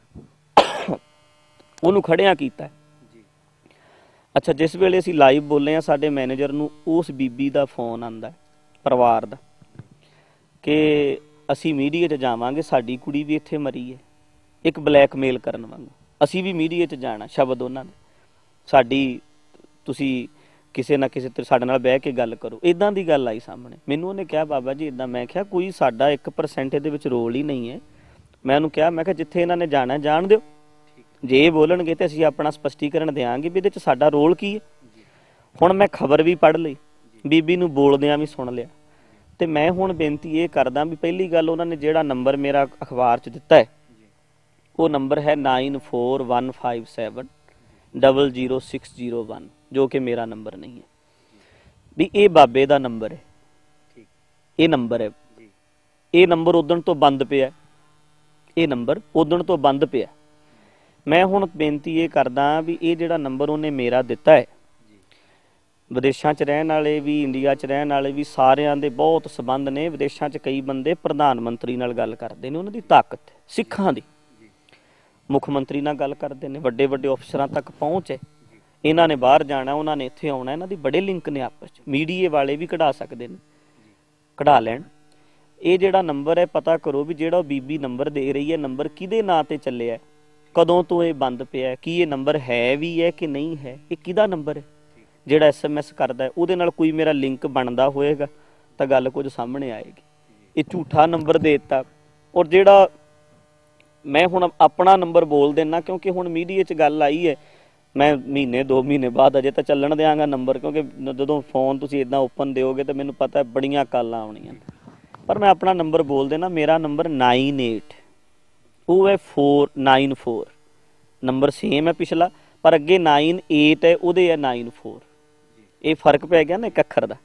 ਉਹਨੂੰ ਖੜਿਆ ਕੀਤਾ। ਅੱਛਾ, ਜਿਸ ਵੇਲੇ ਅਸੀਂ ਲਾਈਵ ਬੋਲੇ ਹਾਂ, ਸਾਡੇ ਮੈਨੇਜਰ ਨੂੰ ਉਸ ਬੀਬੀ ਦਾ ਫੋਨ ਆਉਂਦਾ ਪਰਿਵਾਰ ਦਾ ਕਿ ਅਸੀਂ ਮੀਡੀਆ 'ਚ ਜਾਵਾਂਗੇ, ਸਾਡੀ ਕੁੜੀ ਵੀ ਇੱਥੇ ਮਰੀ ਹੈ, ਇੱਕ ਬਲੈਕਮੇਲ ਕਰਨ ਵਾਂਗੂ। ਅਸੀਂ ਵੀ ਮੀਡੀਆ 'ਚ ਜਾਣਾ, ਸ਼ਬਦ ਉਹਨਾਂ ਨੇ ਸਾਡੀ, ਤੁਸੀਂ ਕਿਸੇ ਨਾ ਕਿਸੇ ਸਾਡੇ ਨਾਲ ਬਹਿ ਕੇ ਗੱਲ ਕਰੋ। ਇੱਦਾਂ ਦੀ ਗੱਲ ਆਈ ਸਾਹਮਣੇ। ਮੈਨੂੰ ਉਹਨੇ ਕਿਹਾ ਬਾਬਾ ਜੀ ਇੱਦਾਂ। ਮੈਂ ਕਿਹਾ ਕੋਈ ਸਾਡਾ 1% ਇਹਦੇ ਵਿੱਚ ਰੋਲ ਹੀ ਨਹੀਂ ਹੈ। ਮੈਂ ਉਹਨੂੰ ਕਿਹਾ, ਮੈਂ ਕਿਹਾ ਜਿੱਥੇ ਇਹਨਾਂ ਨੇ ਜਾਣਾ ਜਾਣ ਦਿਓ, ਜੇ ਇਹ ਬੋਲਣਗੇ ਤੇ ਅਸੀਂ ਆਪਣਾ ਸਪਸ਼ਟੀਕਰਨ ਦਿਆਂਗੇ ਵੀ ਇਹਦੇ 'ਚ ਸਾਡਾ ਰੋਲ ਕੀ ਹੈ। ਹੁਣ ਮੈਂ ਖਬਰ ਵੀ ਪੜ੍ਹ ਲਈ, ਬੀਬੀ ਨੂੰ ਬੋਲਦਿਆਂ ਵੀ ਸੁਣ ਲਿਆ, ਤੇ ਮੈਂ ਹੁਣ ਬੇਨਤੀ ਇਹ ਕਰਦਾ ਵੀ ਪਹਿਲੀ ਗੱਲ, ਉਹਨਾਂ ਨੇ ਜਿਹੜਾ ਨੰਬਰ ਮੇਰਾ ਅਖਬਾਰ 'ਚ ਦਿੱਤਾ ਹੈ, ਉਹ ਨੰਬਰ ਹੈ 9415700601, ਜੋ ਕਿ ਮੇਰਾ ਨੰਬਰ ਨਹੀਂ ਹੈ, ਵੀ ਇਹ ਬਾਬੇ ਦਾ ਨੰਬਰ ਹੈ। ਇਹ ਨੰਬਰ ਹੈ, ਇਹ ਨੰਬਰ ਉਦਣ ਤੋਂ ਬੰਦ ਪਿਆ, ਇਹ ਨੰਬਰ ਉਦਣ ਤੋਂ ਬੰਦ ਪਿਆ। ਮੈਂ ਹੁਣ ਬੇਨਤੀ ਇਹ ਕਰਦਾ ਵੀ ਇਹ ਜਿਹੜਾ ਨੰਬਰ ਉਹਨੇ ਮੇਰਾ ਦਿੱਤਾ ਹੈ, ਵਿਦੇਸ਼ਾਂ 'ਚ ਰਹਿਣ ਵਾਲੇ ਵੀ, ਇੰਡੀਆ 'ਚ ਰਹਿਣ ਵਾਲੇ ਵੀ, ਸਾਰਿਆਂ ਦੇ ਬਹੁਤ ਸੰਬੰਧ ਨੇ। ਵਿਦੇਸ਼ਾਂ 'ਚ ਕਈ ਬੰਦੇ ਪ੍ਰਧਾਨ ਮੰਤਰੀ ਨਾਲ ਗੱਲ ਕਰਦੇ ਨੇ, ਉਹਨਾਂ ਦੀ ਤਾਕਤ ਹੈ, ਸਿੱਖਾਂ ਦੀ, ਮੁੱਖ ਮੰਤਰੀ ਨਾਲ ਗੱਲ ਕਰਦੇ ਨੇ, ਵੱਡੇ ਵੱਡੇ ਅਫਸਰਾਂ ਤੱਕ ਪਹੁੰਚ ਹੈ। ਇਹਨਾਂ ਨੇ ਬਾਹਰ ਜਾਣਾ, ਉਹਨਾਂ ਨੇ ਇੱਥੇ ਆਉਣਾ, ਇਹਨਾਂ ਦੀ ਬੜੇ ਲਿੰਕ ਨੇ ਆਪਸ 'ਚ। ਮੀਡੀਏ ਵਾਲੇ ਵੀ ਕਢਾ ਸਕਦੇ ਨੇ, ਕਢਾ ਲੈਣ। ਇਹ ਜਿਹੜਾ ਨੰਬਰ ਹੈ, ਪਤਾ ਕਰੋ ਵੀ ਜਿਹੜਾ ਬੀਬੀ ਨੰਬਰ ਦੇ ਰਹੀ ਹੈ, ਨੰਬਰ ਕਿਹਦੇ ਨਾਂ ਤੇ ਚੱਲਿਆ, ਕਦੋਂ ਤੋਂ ਇਹ ਬੰਦ ਪਿਆ, ਕੀ ਇਹ ਨੰਬਰ ਹੈ ਵੀ ਹੈ ਕਿ ਨਹੀਂ ਹੈ, ਇਹ ਕਿਹਦਾ ਨੰਬਰ ਹੈ। ਜਿਹੜਾ SMS ਕਰਦਾ ਹੈ, ਉਹਦੇ ਨਾਲ ਕੋਈ ਮੇਰਾ ਲਿੰਕ ਬਣਦਾ ਹੋਏਗਾ ਤਾਂ ਗੱਲ ਕੁਝ ਸਾਹਮਣੇ ਆਏਗੀ। ਇਹ ਝੂਠਾ ਨੰਬਰ ਦੇ ਦਿੱਤਾ। ਔਰ ਜਿਹੜਾ ਮੈਂ ਹੁਣ ਆਪਣਾ ਨੰਬਰ ਬੋਲ ਦੇਣਾ, ਕਿਉਂਕਿ ਹੁਣ ਮੀਡੀਆ 'ਚ ਗੱਲ ਆਈ ਹੈ, ਮੈਂ ਮਹੀਨੇ 2 ਮਹੀਨੇ ਬਾਅਦ ਅਜੇ ਤਾਂ ਚੱਲਣ ਦਿਆਂਗਾ ਨੰਬਰ, ਕਿਉਂਕਿ ਜਦੋਂ ਫੋਨ ਤੁਸੀਂ ਇੱਦਾਂ ਓਪਨ ਦਿਓਗੇ ਤਾਂ ਮੈਨੂੰ ਪਤਾ ਬੜੀਆਂ ਕਾਲਾਂ ਆਉਣੀਆਂ। ਪਰ ਮੈਂ ਆਪਣਾ ਨੰਬਰ ਬੋਲ ਦੇਣਾ। ਮੇਰਾ ਨੰਬਰ 98, ਉਹ ਹੈ 494, ਨੰਬਰ ਸੇਮ ਹੈ ਪਿਛਲਾ, ਪਰ ਅੱਗੇ 98 ਹੈ, ਉਹਦੇ ਹੈ 94। ਇਹ ਫਰਕ ਪੈ ਗਿਆ ਨਾ ਇੱਕ ਅੱਖਰ ਦਾ।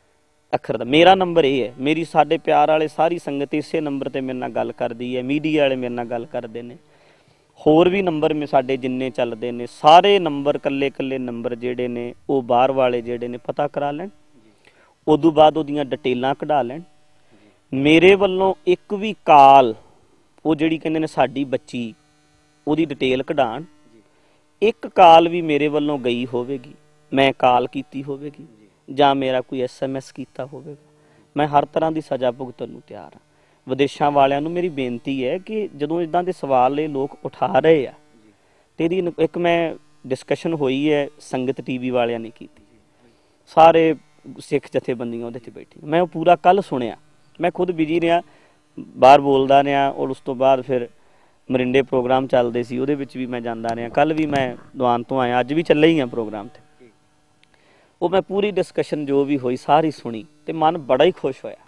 ਮੇਰਾ ਨੰਬਰ ਇਹ ਹੈ। ਮੇਰੀ ਸਾਡੇ ਪਿਆਰ ਵਾਲੇ ਸਾਰੀ ਸੰਗਤ ਇਸੇ ਨੰਬਰ ਤੇ ਮੇਰੇ ਨਾਲ ਗੱਲ ਕਰਦੀ ਹੈ, ਮੀਡੀਆ ਵਾਲੇ ਮੇਰੇ ਨਾਲ ਗੱਲ ਕਰਦੇ ਨੇ, ਹੋਰ ਵੀ ਨੰਬਰ ਸਾਡੇ ਜਿੰਨੇ ਚੱਲਦੇ ਨੇ, ਸਾਰੇ ਨੰਬਰ ਕੱਲੇ ਨੰਬਰ ਜਿਹੜੇ ਨੇ ਉਹ ਬਾਹਰ ਵਾਲੇ ਜਿਹੜੇ ਨੇ ਪਤਾ ਕਰਾ ਲੈਣ, ਉਦੋਂ ਬਾਅਦ ਉਹਦੀਆਂ ਡਿਟੇਲਾਂ ਕਢਾ ਲੈਣ। ਮੇਰੇ ਵੱਲੋਂ ਇੱਕ ਵੀ ਕਾਲ, ਉਹ ਜਿਹੜੀ ਕਹਿੰਦੇ ਨੇ ਸਾਡੀ ਬੱਚੀ, ਉਹਦੀ ਡਿਟੇਲ ਕਢਾਣ। ਇੱਕ ਕਾਲ ਵੀ ਮੇਰੇ ਵੱਲੋਂ ਗਈ ਹੋਵੇਗੀ, ਮੈਂ ਕਾਲ ਕੀਤੀ ਹੋਵੇਗੀ ਜਾਂ ਮੇਰਾ ਕੋਈ SMS ਕੀਤਾ ਹੋਵੇਗਾ, ਮੈਂ ਹਰ ਤਰ੍ਹਾਂ ਦੀ ਸਜ਼ਾ ਭੁਗਤਣ ਨੂੰ ਤਿਆਰ ਹਾਂ। ਵਿਦੇਸ਼ਾਂ ਵਾਲਿਆਂ ਨੂੰ ਮੇਰੀ ਬੇਨਤੀ ਹੈ ਕਿ ਜਦੋਂ ਇੱਦਾਂ ਦੇ ਸਵਾਲ ਇਹ ਲੋਕ ਉਠਾ ਰਹੇ ਆ, ਤੇ ਇਹਦੀ ਇੱਕ ਮੈਂ ਡਿਸਕਸ਼ਨ ਹੋਈ ਹੈ, ਸੰਗਤ TV ਵਾਲਿਆਂ ਨੇ ਕੀਤੀ, ਸਾਰੇ ਸਿੱਖ ਜਥੇਬੰਦੀਆਂ ਉਹਦੇ 'ਚ ਬੈਠੀ, ਮੈਂ ਉਹ ਪੂਰਾ ਕੱਲ੍ਹ ਸੁਣਿਆ। ਮੈਂ ਖੁਦ ਬਿਜੀ ਰਿਹਾ, ਬਾਹਰ ਬੋਲਦਾ ਰਿਹਾ, ਔਰ ਉਸ ਤੋਂ ਬਾਅਦ ਫਿਰ ਮਰਿੰਡੇ ਪ੍ਰੋਗਰਾਮ ਚੱਲਦੇ ਸੀ, ਉਹਦੇ ਵਿੱਚ ਵੀ ਮੈਂ ਜਾਂਦਾ ਰਿਹਾ। ਕੱਲ੍ਹ ਵੀ ਮੈਂ ਦੁਆਨ ਤੋਂ ਆਇਆ, ਅੱਜ ਵੀ ਚੱਲੇ ਹੀ ਹਾਂ ਪ੍ਰੋਗਰਾਮ 'ਤੇ। ਉਹ ਮੈਂ ਪੂਰੀ ਡਿਸਕਸ਼ਨ ਜੋ ਵੀ ਹੋਈ ਸਾਰੀ ਸੁਣੀ, ਤੇ ਮਨ ਬੜਾ ਹੀ ਖੁਸ਼ ਹੋਇਆ।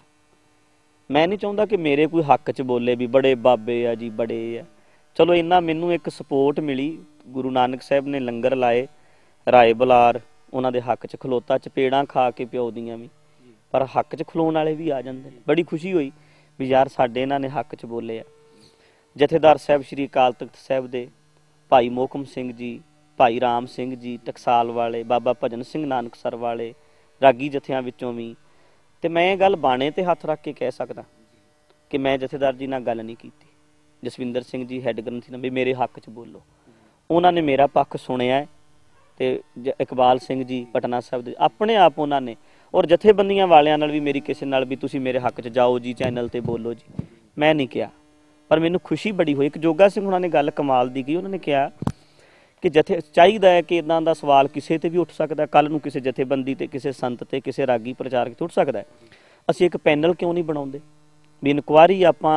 ਮੈਂ ਨਹੀਂ ਚਾਹੁੰਦਾ ਕਿ ਮੇਰੇ ਕੋਈ ਹੱਕ 'ਚ ਬੋਲੇ ਵੀ ਬੜੇ ਬਾਬੇ ਆ ਜੀ, ਬੜੇ ਆ। ਚਲੋ ਇੰਨਾ ਮੈਨੂੰ ਇੱਕ ਸਪੋਰਟ ਮਿਲੀ, ਗੁਰੂ ਨਾਨਕ ਸਾਹਿਬ ਨੇ ਲੰਗਰ ਲਾਏ, ਰਾਏ ਬੁਲਾਰ ਉਹਨਾਂ ਦੇ ਹੱਕ 'ਚ ਖਲੋਤਾ, ਚਪੇੜਾਂ ਖਾ ਕੇ ਪਿਓ ਦੀਆਂ ਵੀ, ਪਰ ਹੱਕ 'ਚ ਖਲੋਣ ਵਾਲੇ ਵੀ ਆ ਜਾਂਦੇ ਨੇ। ਬੜੀ ਖੁਸ਼ੀ ਹੋਈ ਵੀ ਯਾਰ ਸਾਡੇ ਇਹਨਾਂ ਨੇ ਹੱਕ 'ਚ ਬੋਲੇ ਆ। ਜਥੇਦਾਰ ਸਾਹਿਬ ਸ਼੍ਰੀ ਅਕਾਲ ਤਖਤ ਸਾਹਿਬ ਦੇ ਭਾਈ ਮੋਹਕਮ ਸਿੰਘ ਜੀ, ਭਾਈ ਰਾਮ ਸਿੰਘ ਜੀ ਟਕਸਾਲ ਵਾਲੇ, ਬਾਬਾ ਭਜਨ ਸਿੰਘ ਨਾਨਕਸਰ ਵਾਲੇ, ਰਾਗੀ ਜਥਿਆਂ ਵਿੱਚੋਂ ਵੀ। ਤੇ ਮੈਂ ਇਹ ਗੱਲ ਬਾਣੇ ਤੇ ਹੱਥ ਰੱਖ ਕੇ ਕਹਿ ਸਕਦਾ ਕਿ ਮੈਂ ਜਥੇਦਾਰ ਜੀ ਨਾਲ ਗੱਲ ਨਹੀਂ ਕੀਤੀ। ਜਸਵਿੰਦਰ ਸਿੰਘ ਜੀ ਹੈੱਡ ਗ੍ਰੰਥੀ ਨਾਲ ਵੀ ਮੇਰੇ ਹੱਕ 'ਚ ਬੋਲੋ, ਉਹਨਾਂ ਨੇ ਮੇਰਾ ਪੱਖ ਸੁਣਿਆ। ਤੇ ਇਕਬਾਲ ਸਿੰਘ ਜੀ ਪਟਨਾ ਸਾਹਿਬ ਦੇ ਆਪਣੇ ਆਪ ਉਹਨਾਂ ਨੇ, ਔਰ ਜਥੇਬੰਦੀਆਂ ਵਾਲਿਆਂ ਨਾਲ ਵੀ ਮੇਰੀ ਕਿਸੇ ਨਾਲ ਵੀ ਤੁਸੀਂ ਮੇਰੇ ਹੱਕ 'ਚ ਜਾਓ ਜੀ, ਚੈਨਲ ਤੇ ਬੋਲੋ ਜੀ, ਮੈਂ ਨਹੀਂ ਕਿਹਾ। पर मैनू खुशी बड़ी हुई। एक जोगा सिंह हुणां ने गल कमाल दी कही, उन्होंने कहा कि जथे चाहिदा है कि इदां दा सवाल किसी ते भी उठ सकदा, कल नूं किसी जथेबंदी ते, किसी संत ते, किसी रागी प्रचारक ते उठ सकदा है। असीं एक पैनल क्यों नहीं बनाउंदे भी इनकुआरी आपां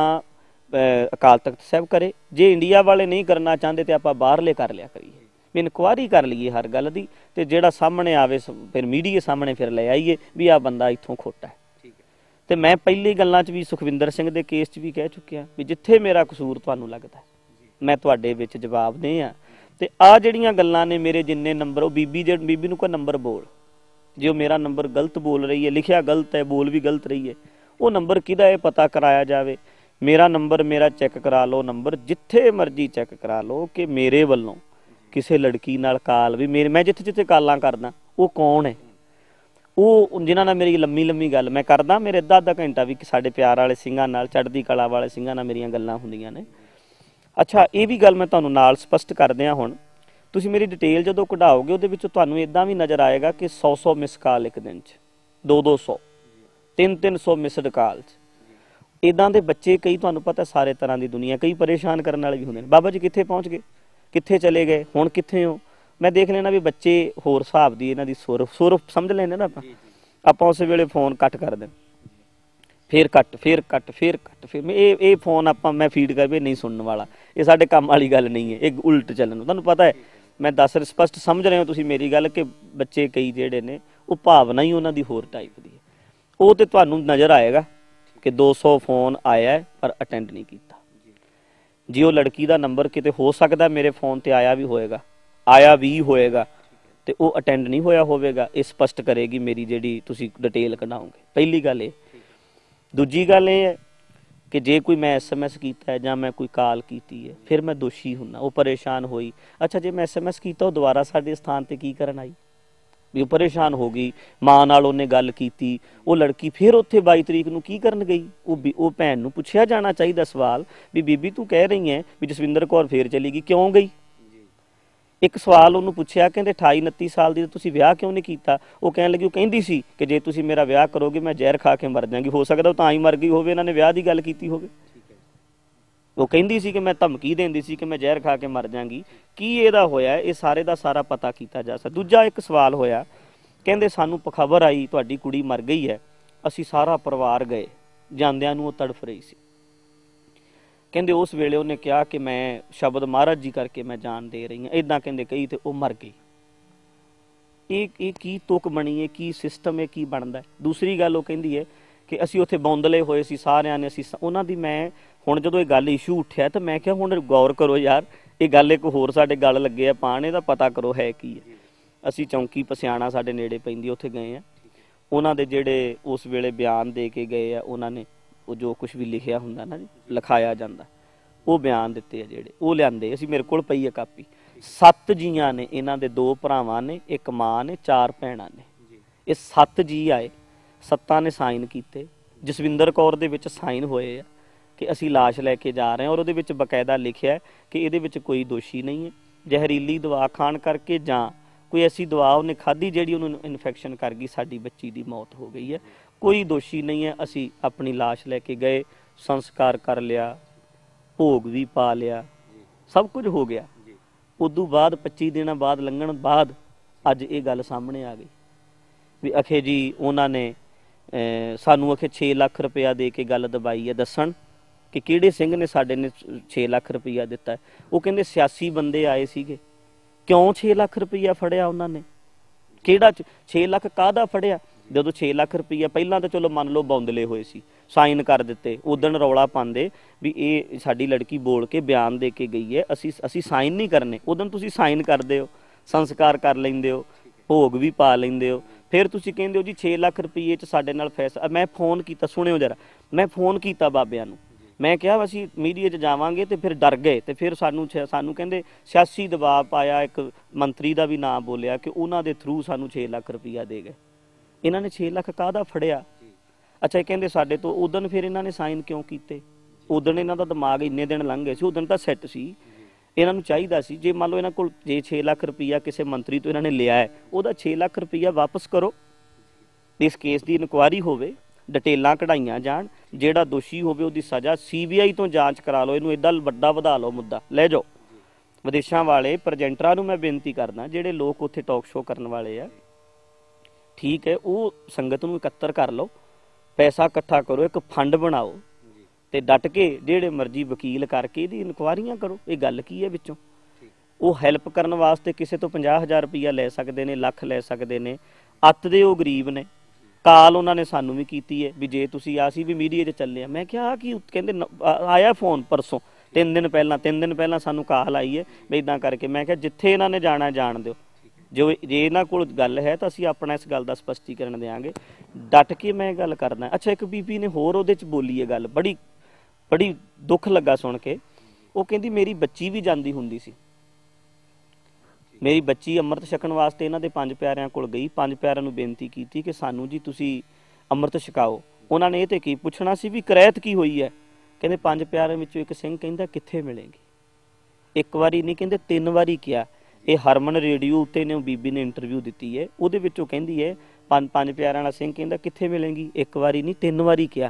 अकाल तख्त साहब करे, जे इंडिया वाले नहीं करना चाहते तो आपां बाहरले कर लिया करिए, भी इनकुआरी कर लीए हर गल दी, ते जेड़ा सामने आवे फिर मीडिया सामने फिर ले आईए भी आ बंदा इत्थों खोटा है। तो मैं पहली गल्लां च भी सुखविंदर सिंह दे केस च भी कह चुकिया भी जिथे मेरा कसूर तुहानूं लगदा मैं तुहाडे विच जवाब दे आ। ते आ जिहड़ियां गल्लां ने मेरे जिन्ने नंबर वो बीबी नूं कोई नंबर बोल, जे मेरा नंबर गलत बोल रही है, लिखिया गलत है, बोल भी गलत रही है, वो नंबर किहदा है पता कराया जावे। मेरा नंबर मेरा चैक करा लो, नंबर जिथे मर्जी चैक करा लो कि मेरे वल्लों किसी लड़की नाल काल भी मेरे मैं जिथे जिथे कालां करदा वो कौन है, वो जिन्हां नाल मेरी लम्मी लम्मी गल मैं करदा, मेरे अद्धा अद्धा घंटा भी साडे प्यार वाले सिंघां नाल चढ़दी कला वाले सिंघां नाल मेरियां गल्लां हुंदियां ने। अच्छा ये भी गल मैं तुहानूं नाल स्पष्ट कर दियां, हुण तुसीं मेरी डिटेल जदों कढाओगे ਉਹਦੇ ਵਿੱਚ ਤੁਹਾਨੂੰ इदां भी नज़र आएगा कि 100 मिस कॉल एक दिन 'ਚ 200 300 मिसड कॉल 'ਚ इदां दे बच्चे कई तुहानूं पता सारे तरह की दुनिया, कई परेशान करने वाले भी होंदे ने। बाबा जी कित्थे पहुँच गए, कित्थे चले गए, हुण कित्थे हो। मैं देख लेना भी बच्चे होर हिसाब की इन्हां दी सुर समझ लेंदे ना आपां उस वेले फोन कट कर दें, फिर कट फिर कट फिर कट फिर ये फोन आपां मैं फीड कर भी नहीं सुनने वाला, ये साडे काम वाली गल नहीं है, ये उल्ट चलन तुहानूं पता है। मैं दस स्पष्ट समझ रहे हो तुसीं मेरी गल कि बच्चे कई जिहड़े ने वो भावना ही उन्हां दी होर टाइप दी है। वो तो तुहानूं नज़र आएगा कि 200 फोन आया है पर अटेंड नहीं किया। जे वो लड़की का नंबर किते हो सकता मेरे फोन ते आया भी होएगा तो वो अटेंड नहीं होया होवेगा, ये स्पष्ट करेगी मेरी जिहड़ी तुसीं डिटेल कढाओगे। पहली गल ये। दूजी गल ये है कि जे कोई मैं SMS किया है जां मैं कोई कॉल की है फिर मैं दोषी हुन्ना, वो परेशान होई। अच्छा जे मैं SMS किया वो दोबारा साडे स्थान ते की करन आई, भी वो परेशान हो गई, मां नाल उन्हें गल की, वो लड़की फिर उत्थे 22 तरीक नूं की करन गई। वो भैन नूं पुछया जाना चाहिए सवाल भी बीबी तू कह रही है भी जसविंदर कौर फिर चली गई, क्यों गई। एक सवाल उन्होंने पुछया कहते 28-29 साल की तुसीं विआह क्यों नहीं किया, वो कहन लगी वो कहती सी कि जे तुसीं मेरा विआह करोगे मैं जहर खा के मर जाएगी। हो सकता वो तां ही मर गई होवे, इन्हां ने विआह की गल की होवे। वो कहती सी कि मैं धमकी देंदी सी कि मैं जहर खा के मर जाएगी। की इहदा होया ये सारे का सारा पता किया जा सकता। दूजा एक सवाल होया कहते सानू खबर आई तुहाडी कुड़ी मर गई है, असी सारा परिवार गए, जांदियां नूं तड़फ रही सी। कहते उस वेले उन्हें कहा कि मैं शब्द महाराज जी करके मैं जान दे रही हाँ, इदां कहते कही तो वह मर गई। ये की तुक बनी है, की सिस्टम है, की बनता है। दूसरी गल वो कहती है कि असी उत्थे बौंदले होए सी सारिਆਂ ने, असी उन्हां दी मैं हुण जदों ये गल इशू उठिया तो मैं क्या हुण गौर करो यार, ये गल एक होर साडे गल लगे आ पाण, इहदा पता करो है की है। असी चौंकी पसियाणा साडे नेड़े पैंदी उत्थे गए आ, उन्हां दे जिहड़े उस वेले बयान दे के गए आ, उन्हां ने वो जो कुछ भी लिखिया हुंदा ना जी लिखाया जांदा, वो बयान दिते आ जिहड़े वो लिआंदे असी, मेरे कोल पई है कापी। 7 जीआं ने, इन्हां दे 2 भरावां ने, एक मां ने, 4 भैणां ने, ये 7 जी आए, 7 ने साइन कीते, जसविंदर कौर दे विच साइन होए आ कि असी लाश लैके जा रहे हैं, और उहदे विच बकायदा लिखिया है कि इहदे विच कोई दोषी नहीं है। जहरीली दवा खाण करके जां कोई ऐसी दवा उन्हें खाधी जिहड़ी उन्होंने इन्फैक्शन कर गई, साडी बच्ची की मौत हो गई है, कोई दोषी नहीं है। असी अपनी लाश लैके गए, संस्कार कर लिया, भोग भी पा लिया, सब कुछ हो गया। उदू बाद 25 दिन बाद लंघण बाद अज ये गल सामने आ गई भी अखे जी उन्होंने सानू अखे 6 लाख रुपया दे के गल दबाई है, दसन कि किहड़े सिंह ने साडे ने 6 लाख रुपया दिता है। वो कहंदे सियासी बंदे आए सीगे, क्यों 6 लाख रुपया फड़िया उन्होंने, किहड़ा 6 लाख काहदा फड़िया। जदों 6 लाख रुपया पहलां तो चलो मान लो बौंदले होए सी, साइन कर दिते, उदण रौला पांदे भी ये साडी लड़की बोल के बयान दे के गई है, असी साइन नहीं करने, उदण तुसीं साइन करदे हो, संस्कार कर लैंदे हो, भोग भी पा लैंदे हो, फिर तुसीं कहंदे हो जी 6 लाख रुपये च साडे नाल फैसला। मैं फोन किया, सुनियो जरा, मैं फोन किया बाबियां नूं, मैं कहा असी मीडिया च जावांगे तो फिर डर गए, तो फिर सानू कहंदे सियासी दबाव पाया, एक मंत्री का भी नाम बोलिया कि उन्हां दे थ्रू सानू 6 लाख रुपया दे गए। इन्हां ने 6 लाख काहदा फड़िया। अच्छा ये कहंदे साडे तो उदण फिर इन्हां ने साइन क्यों कीते, उदण इन्हां दा दिमाग इन्ने दिन लंघ गए सी, उदण तां सैट सी, इन्हां नूं चाहीदा सी जे मान लो इन्हां कोल जे 6 लाख रुपया किसी मंत्री तो इन्हां ने लिया है, उहदा 6 लाख रुपया वापस करो, इस केस की इनकुआरी होवे, डिटेलां कढ़ाइयां जाण, ਜਿਹੜਾ ਦੋਸ਼ੀ ਹੋਵੇ ਉਹਦੀ ਸਜ਼ਾ CBI ਤੋਂ ਜਾਂਚ ਕਰਾ ਲਓ, ਇਹਨੂੰ ਇੱਦਾਂ ਵੱਡਾ ਵਧਾ ਲਓ, ਮੁੱਦਾ ਲੈ ਜਾਓ। ਵਿਦੇਸ਼ਾਂ ਵਾਲੇ ਪ੍ਰਜੈਂਟਰਾਂ ਨੂੰ ਮੈਂ ਬੇਨਤੀ ਕਰਦਾ, ਜਿਹੜੇ ਲੋਕ ਉੱਥੇ ਟਾਕ ਸ਼ੋਅ ਕਰਨ ਵਾਲੇ ਆ, ਠੀਕ ਹੈ, ਉਹ ਸੰਗਤ ਨੂੰ ਇਕੱਤਰ ਕਰ ਲਓ, ਪੈਸਾ ਇਕੱਠਾ ਕਰੋ, ਇੱਕ ਫੰਡ ਬਣਾਓ ਤੇ ਡਟ ਕੇ ਜਿਹੜੇ ਮਰਜ਼ੀ ਵਕੀਲ ਕਰਕੇ ਇਹਦੀ ਇਨਕੁਆਇਰੀਆਂ ਕਰੋ। ਇਹ ਗੱਲ ਕੀ ਹੈ ਵਿੱਚੋਂ? ਉਹ ਹੈਲਪ ਕਰਨ ਵਾਸਤੇ ਕਿਸੇ ਤੋਂ 50,000 ਰੁਪਈਆ ਲੈ ਸਕਦੇ ਨੇ, ਲੱਖ ਲੈ ਸਕਦੇ ਨੇ। ਅੱਤ ਦੇ ਉਹ ਗਰੀਬ ਨੇ। ਕਾਲ ਉਹਨਾਂ ਨੇ ਸਾਨੂੰ ਵੀ ਕੀਤੀ ਹੈ ਵੀ ਜੇ ਤੁਸੀਂ ਆ ਸੀ ਵੀ ਮੀਡੀਆ 'ਚ ਚੱਲੇ ਆ। ਮੈਂ ਕਿਹਾ ਕਿ ਕਹਿੰਦੇ ਆਇਆ ਫੋਨ ਪਰਸੋਂ, 3 ਦਿਨ ਪਹਿਲਾਂ ਸਾਨੂੰ ਕਾਲ ਆਈ ਹੈ ਵੀ ਇੱਦਾਂ ਕਰਕੇ। ਮੈਂ ਕਿਹਾ ਜਿੱਥੇ ਇਹਨਾਂ ਨੇ ਜਾਣਾ ਜਾਣ ਦਿਓ, ਜੇ ਇਹਨਾਂ ਕੋਲ ਗੱਲ ਹੈ ਤਾਂ ਅਸੀਂ ਆਪਣਾ ਇਸ ਗੱਲ ਦਾ ਸਪਸ਼ਟੀਕਰਨ ਦਿਆਂਗੇ। ਡਟ ਕੇ ਮੈਂ ਗੱਲ ਕਰਦਾ। ਅੱਛਾ, ਇੱਕ ਬੀਬੀ ਨੇ ਹੋਰ ਉਹਦੇ 'ਚ ਬੋਲੀ ਹੈ ਗੱਲ, ਬੜੀ ਦੁੱਖ ਲੱਗਾ ਸੁਣ ਕੇ। ਉਹ ਕਹਿੰਦੀ ਮੇਰੀ ਬੱਚੀ ਵੀ ਜਾਂਦੀ ਹੁੰਦੀ ਸੀ, ਮੇਰੀ ਬੱਚੀ ਅੰਮ੍ਰਿਤ ਛਕਣ ਵਾਸਤੇ ਇਹਨਾਂ ਦੇ 5 ਪਿਆਰਿਆਂ ਕੋਲ ਗਈ, 5 ਪਿਆਰਿਆਂ ਨੂੰ ਬੇਨਤੀ ਕੀਤੀ ਕਿ ਸਾਨੂੰ ਜੀ ਤੁਸੀਂ ਅੰਮ੍ਰਿਤ ਛਕਾਓ। ਉਹਨਾਂ ਨੇ ਇਹ ਤੇ ਕੀ ਪੁੱਛਣਾ ਸੀ ਵੀ ਕਰਾਇਤ ਕੀ ਹੋਈ ਹੈ। ਕਹਿੰਦੇ 5 ਪਿਆਰਿਆਂ ਵਿੱਚੋਂ ਇੱਕ ਸਿੰਘ ਕਹਿੰਦਾ ਕਿੱਥੇ ਮਿਲੇਗੀ। ਇੱਕ ਵਾਰੀ ਨਹੀਂ, ਕਹਿੰਦੇ 3 ਵਾਰੀ ਕਿਹਾ। ਇਹ ਹਰਮਨ ਰੇਡੀਓ ਉੱਤੇ ਨੇ ਬੀਬੀ ਨੇ ਇੰਟਰਵਿਊ ਦਿੱਤੀ ਹੈ, ਉਹਦੇ ਵਿੱਚੋਂ ਕਹਿੰਦੀ ਹੈ 5 ਪਿਆਰਿਆਂ ਵਾਲਾ ਸਿੰਘ ਕਹਿੰਦਾ ਕਿੱਥੇ ਮਿਲੇਗੀ। ਇੱਕ ਵਾਰੀ ਨਹੀਂ 3 ਵਾਰੀ ਕਿਹਾ।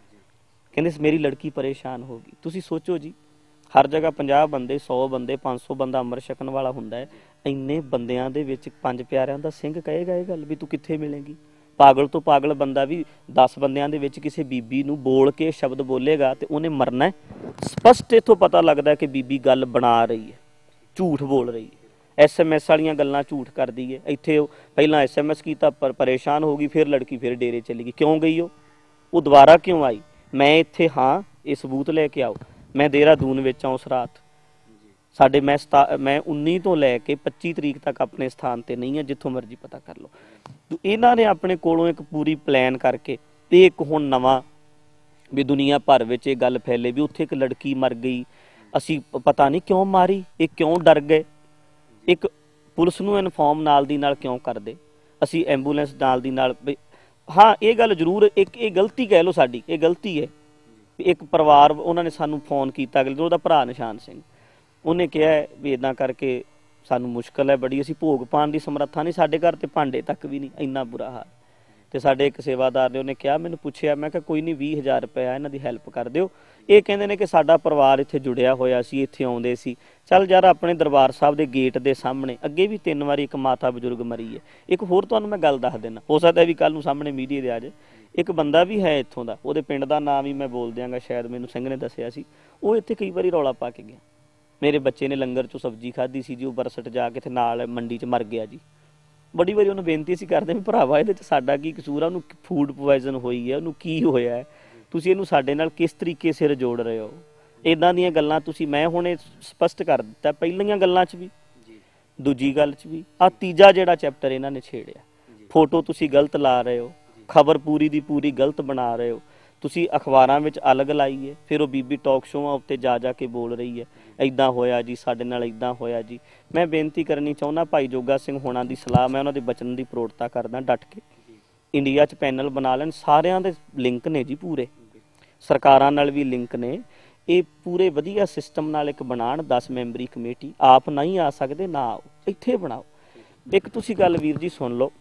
ਕਹਿੰਦੇ ਮੇਰੀ ਲੜਕੀ ਪਰੇਸ਼ਾਨ ਹੋ ਗਈ। ਤੁਸੀਂ ਸੋਚੋ ਜੀ, ਹਰ ਜਗ੍ਹਾ 50 ਬੰਦੇ, 100 ਬੰਦੇ, 500 ਬੰਦਾ ਅੰਮ੍ਰਿਤ ਛਕਣ ਵਾਲਾ ਹੁੰਦਾ ਹੈ। ਇੰਨੇ ਬੰਦਿਆਂ ਦੇ ਵਿੱਚ 5 ਪਿਆਰਿਆਂ ਦਾ ਸਿੰਘ ਕਹੇਗਾ ਇਹ ਗੱਲ ਵੀ ਤੂੰ ਕਿੱਥੇ ਮਿਲੇਗੀ। ਪਾਗਲ ਤੋਂ ਪਾਗਲ ਬੰਦਾ ਵੀ 10 ਬੰਦਿਆਂ ਦੇ ਵਿੱਚ ਕਿਸੇ ਬੀਬੀ ਨੂੰ ਬੋਲ ਕੇ ਸ਼ਬਦ ਬੋਲੇਗਾ ਤੇ ਉਹਨੇ ਮਰਨਾ। ਸਪਸ਼ਟ ਇੱਥੋਂ ਪਤਾ ਲੱਗਦਾ ਕਿ ਬੀਬੀ ਗੱਲ ਬਣਾ ਰਹੀ ਹੈ, ਝੂਠ ਬੋਲ ਰਹੀ ਹੈ। SMS ਵਾਲੀਆਂ ਗੱਲਾਂ ਝੂਠ ਕਰਦੀ ਹੈ। ਇੱਥੇ ਉਹ ਪਹਿਲਾਂ SMS ਕੀਤਾ ਪਰ ਪਰੇਸ਼ਾਨ ਹੋ ਗਈ, ਫਿਰ ਲੜਕੀ ਫਿਰ ਡੇਰੇ ਚਲੀ ਗਈ। ਕਿਉਂ ਗਈ ਉਹ ਦੁਬਾਰਾ ਕਿਉਂ ਆਈ? ਮੈਂ ਇੱਥੇ ਹਾਂ, ਇਹ ਸਬੂਤ ਲੈ ਕੇ ਆਓ। ਮੈਂ ਦੇਹਰਾਦੂਨ ਵਿੱਚ ਉਸ ਰਾਤ ਸਾਡੇ ਮੈਂ 19 ਤੋਂ ਲੈ ਕੇ 25 ਤਰੀਕ ਤੱਕ ਆਪਣੇ ਸਥਾਨ ਤੇ ਨਹੀਂ ਹਾਂ, ਜਿੱਥੋਂ ਮਰਜ਼ੀ ਪਤਾ ਕਰ ਲਓ। ਇਹਨਾਂ ਨੇ ਆਪਣੇ ਕੋਲੋਂ ਇੱਕ ਪੂਰੀ ਪਲਾਨ ਕਰਕੇ ਤੇ ਇੱਕ ਹੁਣ ਨਵਾਂ ਵੀ ਦੁਨੀਆ ਭਰ ਵਿੱਚ ਇਹ ਗੱਲ ਫੈਲੇ ਵੀ ਉੱਥੇ ਇੱਕ ਲੜਕੀ ਮਰ ਗਈ, ਅਸੀਂ ਪਤਾ ਨਹੀਂ ਕਿਉਂ ਮਾਰੀ, ਇਹ ਕਿਉਂ ਡਰ ਗਏ। ਇੱਕ ਪੁਲਿਸ ਨੂੰ ਇਨਫੋਰਮ ਨਾਲ ਦੀ ਨਾਲ ਕਿਉਂ ਕਰਦੇ, ਅਸੀਂ ਐਂਬੂਲੈਂਸ ਨਾਲ ਦੀ ਨਾਲ। ਹਾਂ, ਇਹ ਗੱਲ ਜ਼ਰੂਰ ਇਹ ਗਲਤੀ ਕਹਿ ਲਓ ਸਾਡੀ, ਇਹ ਗਲਤੀ ਹੈ। ਇੱਕ ਪਰਿਵਾਰ ਉਹਨਾਂ ਨੇ ਸਾਨੂੰ ਫੋਨ ਕੀਤਾ, ਉਹਦਾ ਭਰਾ ਨਿਸ਼ਾਨ ਸਿੰਘ, ਉਹਨੇ ਕਿਹਾ ਵੀ ਇੱਦਾਂ ਕਰਕੇ ਸਾਨੂੰ ਮੁਸ਼ਕਿਲ ਹੈ ਬੜੀ, ਅਸੀਂ ਭੋਗ ਪਾਉਣ ਦੀ ਸਮਰੱਥਾ ਨਹੀਂ, ਸਾਡੇ ਘਰ ਤੇ ਭਾਂਡੇ ਤੱਕ ਵੀ ਨਹੀਂ, ਇੰਨਾ ਬੁਰਾ ਹਾਲ। ਤੇ ਸਾਡੇ ਇੱਕ ਸੇਵਾਦਾਰ ਨੇ ਉਹਨੇ ਕਿਹਾ, ਮੈਨੂੰ ਪੁੱਛਿਆ, ਮੈਂ ਕਿਹਾ ਕੋਈ ਨਹੀਂ 20,000 ਰੁਪਇਆ ਇਹਨਾਂ ਦੀ ਹੈਲਪ ਕਰ ਦਿਓ। ਇਹ ਕਹਿੰਦੇ ਨੇ ਕਿ ਸਾਡਾ ਪਰਿਵਾਰ ਇੱਥੇ ਜੁੜਿਆ ਹੋਇਆ ਸੀ, ਇੱਥੇ ਆਉਂਦੇ ਸੀ। ਚੱਲ ਯਾਰ, ਆਪਣੇ ਦਰਬਾਰ ਸਾਹਿਬ ਦੇ ਗੇਟ ਦੇ ਸਾਹਮਣੇ ਅੱਗੇ ਵੀ 3 ਵਾਰੀ ਇੱਕ ਮਾਤਾ ਬਜ਼ੁਰਗ ਮਰੀ ਹੈ। ਇੱਕ ਹੋਰ ਤੁਹਾਨੂੰ ਮੈਂ ਗੱਲ ਦੱਸ ਦਿੰਦਾ, ਹੋ ਸਕਦਾ ਵੀ ਕੱਲ੍ਹ ਨੂੰ ਸਾਹਮਣੇ ਮੀਡੀਆ ਦੇ ਆ ਜਾਏ। ਇੱਕ ਬੰਦਾ ਵੀ ਹੈ ਇੱਥੋਂ ਦਾ, ਉਹਦੇ ਪਿੰਡ ਦਾ ਨਾਮ ਵੀ ਮੈਂ ਬੋਲ ਦਿਆਂਗਾ, ਸ਼ਾਇਦ ਮੈਨੂੰ ਸਿੰਘ ਨੇ ਦੱਸਿਆ ਸੀ। ਉਹ ਇੱਥੇ ਕਈ ਵਾਰੀ ਰੌਲਾ ਪਾ ਕੇ ਗਿਆ, ਮੇਰੇ ਬੱਚੇ ਨੇ ਲੰਗਰ 'ਚੋਂ ਸਬਜ਼ੀ ਖਾਧੀ ਸੀ ਜੀ, ਉਹ ਬਰਸਟ ਜਾ ਕੇ ਤੇ ਨਾਲ ਮੰਡੀ 'ਚ ਮਰ ਗਿਆ ਜੀ। ਬੜੀ ਵਾਰੀ ਉਹਨੂੰ ਬੇਨਤੀ ਅਸੀਂ ਕਰਦੇ ਵੀ ਭਰਾਵਾ ਇਹਦੇ 'ਚ ਸਾਡਾ ਕੀ ਕਸੂਰ ਆ, ਉਹਨੂੰ ਫੂਡ ਪੁਆਇਜ਼ਨ ਹੋਈ ਹੈ, ਉਹਨੂੰ ਕੀ ਹੋਇਆ ਹੈ, ਤੁਸੀਂ ਇਹਨੂੰ ਸਾਡੇ ਨਾਲ ਕਿਸ ਤਰੀਕੇ ਸਿਰ ਜੋੜ ਰਹੇ ਹੋ। ਇੱਦਾਂ ਦੀਆਂ ਗੱਲਾਂ ਤੁਸੀਂ, ਮੈਂ ਹੁਣ ਇਹ ਸਪਸ਼ਟ ਕਰ ਦਿੱਤਾ ਪਹਿਲੀਆਂ ਗੱਲਾਂ 'ਚ ਵੀ, ਦੂਜੀ ਗੱਲ 'ਚ ਵੀ। ਆਹ ਤੀਜਾ ਜਿਹੜਾ ਚੈਪਟਰ ਇਹਨਾਂ ਨੇ ਛੇੜਿਆ, ਫੋਟੋ ਤੁਸੀਂ ਗਲਤ ਲਾ ਰਹੇ ਹੋ, ਖਬਰ ਪੂਰੀ ਦੀ ਪੂਰੀ ਗਲਤ ਬਣਾ ਰਹੇ ਹੋ, ਤੁਸੀਂ ਅਖਬਾਰਾਂ ਵਿੱਚ ਅਲੱਗ ਲਾਈ ਹੈ। ਫਿਰ ਉਹ ਬੀਬੀ ਟਾਕ ਸ਼ੋਆਂ ਉੱਤੇ ਜਾ ਕੇ ਬੋਲ ਰਹੀ ਹੈ ਇੱਦਾਂ ਹੋਇਆ ਜੀ, ਸਾਡੇ ਨਾਲ ਇੱਦਾਂ ਹੋਇਆ ਜੀ। ਮੈਂ ਬੇਨਤੀ ਕਰਨੀ ਚਾਹੁੰਦਾ, ਭਾਈ ਜੋਗਾ ਸਿੰਘ ਹੋਣਾ ਦੀ ਸਲਾਹ, ਮੈਂ ਉਹਨਾਂ ਦੇ ਬਚਨ ਦੀ ਪ੍ਰੋੜਤਾ ਕਰਦਾ, ਡਟ ਕੇ ਇੰਡੀਆ 'ਚ ਪੈਨਲ ਬਣਾ ਲੈਣ। ਸਾਰਿਆਂ ਦੇ ਲਿੰਕ ਨੇ ਜੀ, ਪੂਰੇ ਸਰਕਾਰਾਂ ਨਾਲ ਵੀ ਲਿੰਕ ਨੇ। ਇਹ ਪੂਰੇ ਵਧੀਆ ਸਿਸਟਮ ਨਾਲ ਇੱਕ ਬਣਾਉਣ 10 ਮੈਂਬਰੀ ਕਮੇਟੀ। ਆਪ ਨਹੀਂ ਆ ਸਕਦੇ ਨਾ ਆਓ, ਇੱਥੇ ਬਣਾਓ। ਇੱਕ ਤੁਸੀਂ ਗੱਲ ਵੀਰ ਜੀ ਸੁਣ ਲਓ,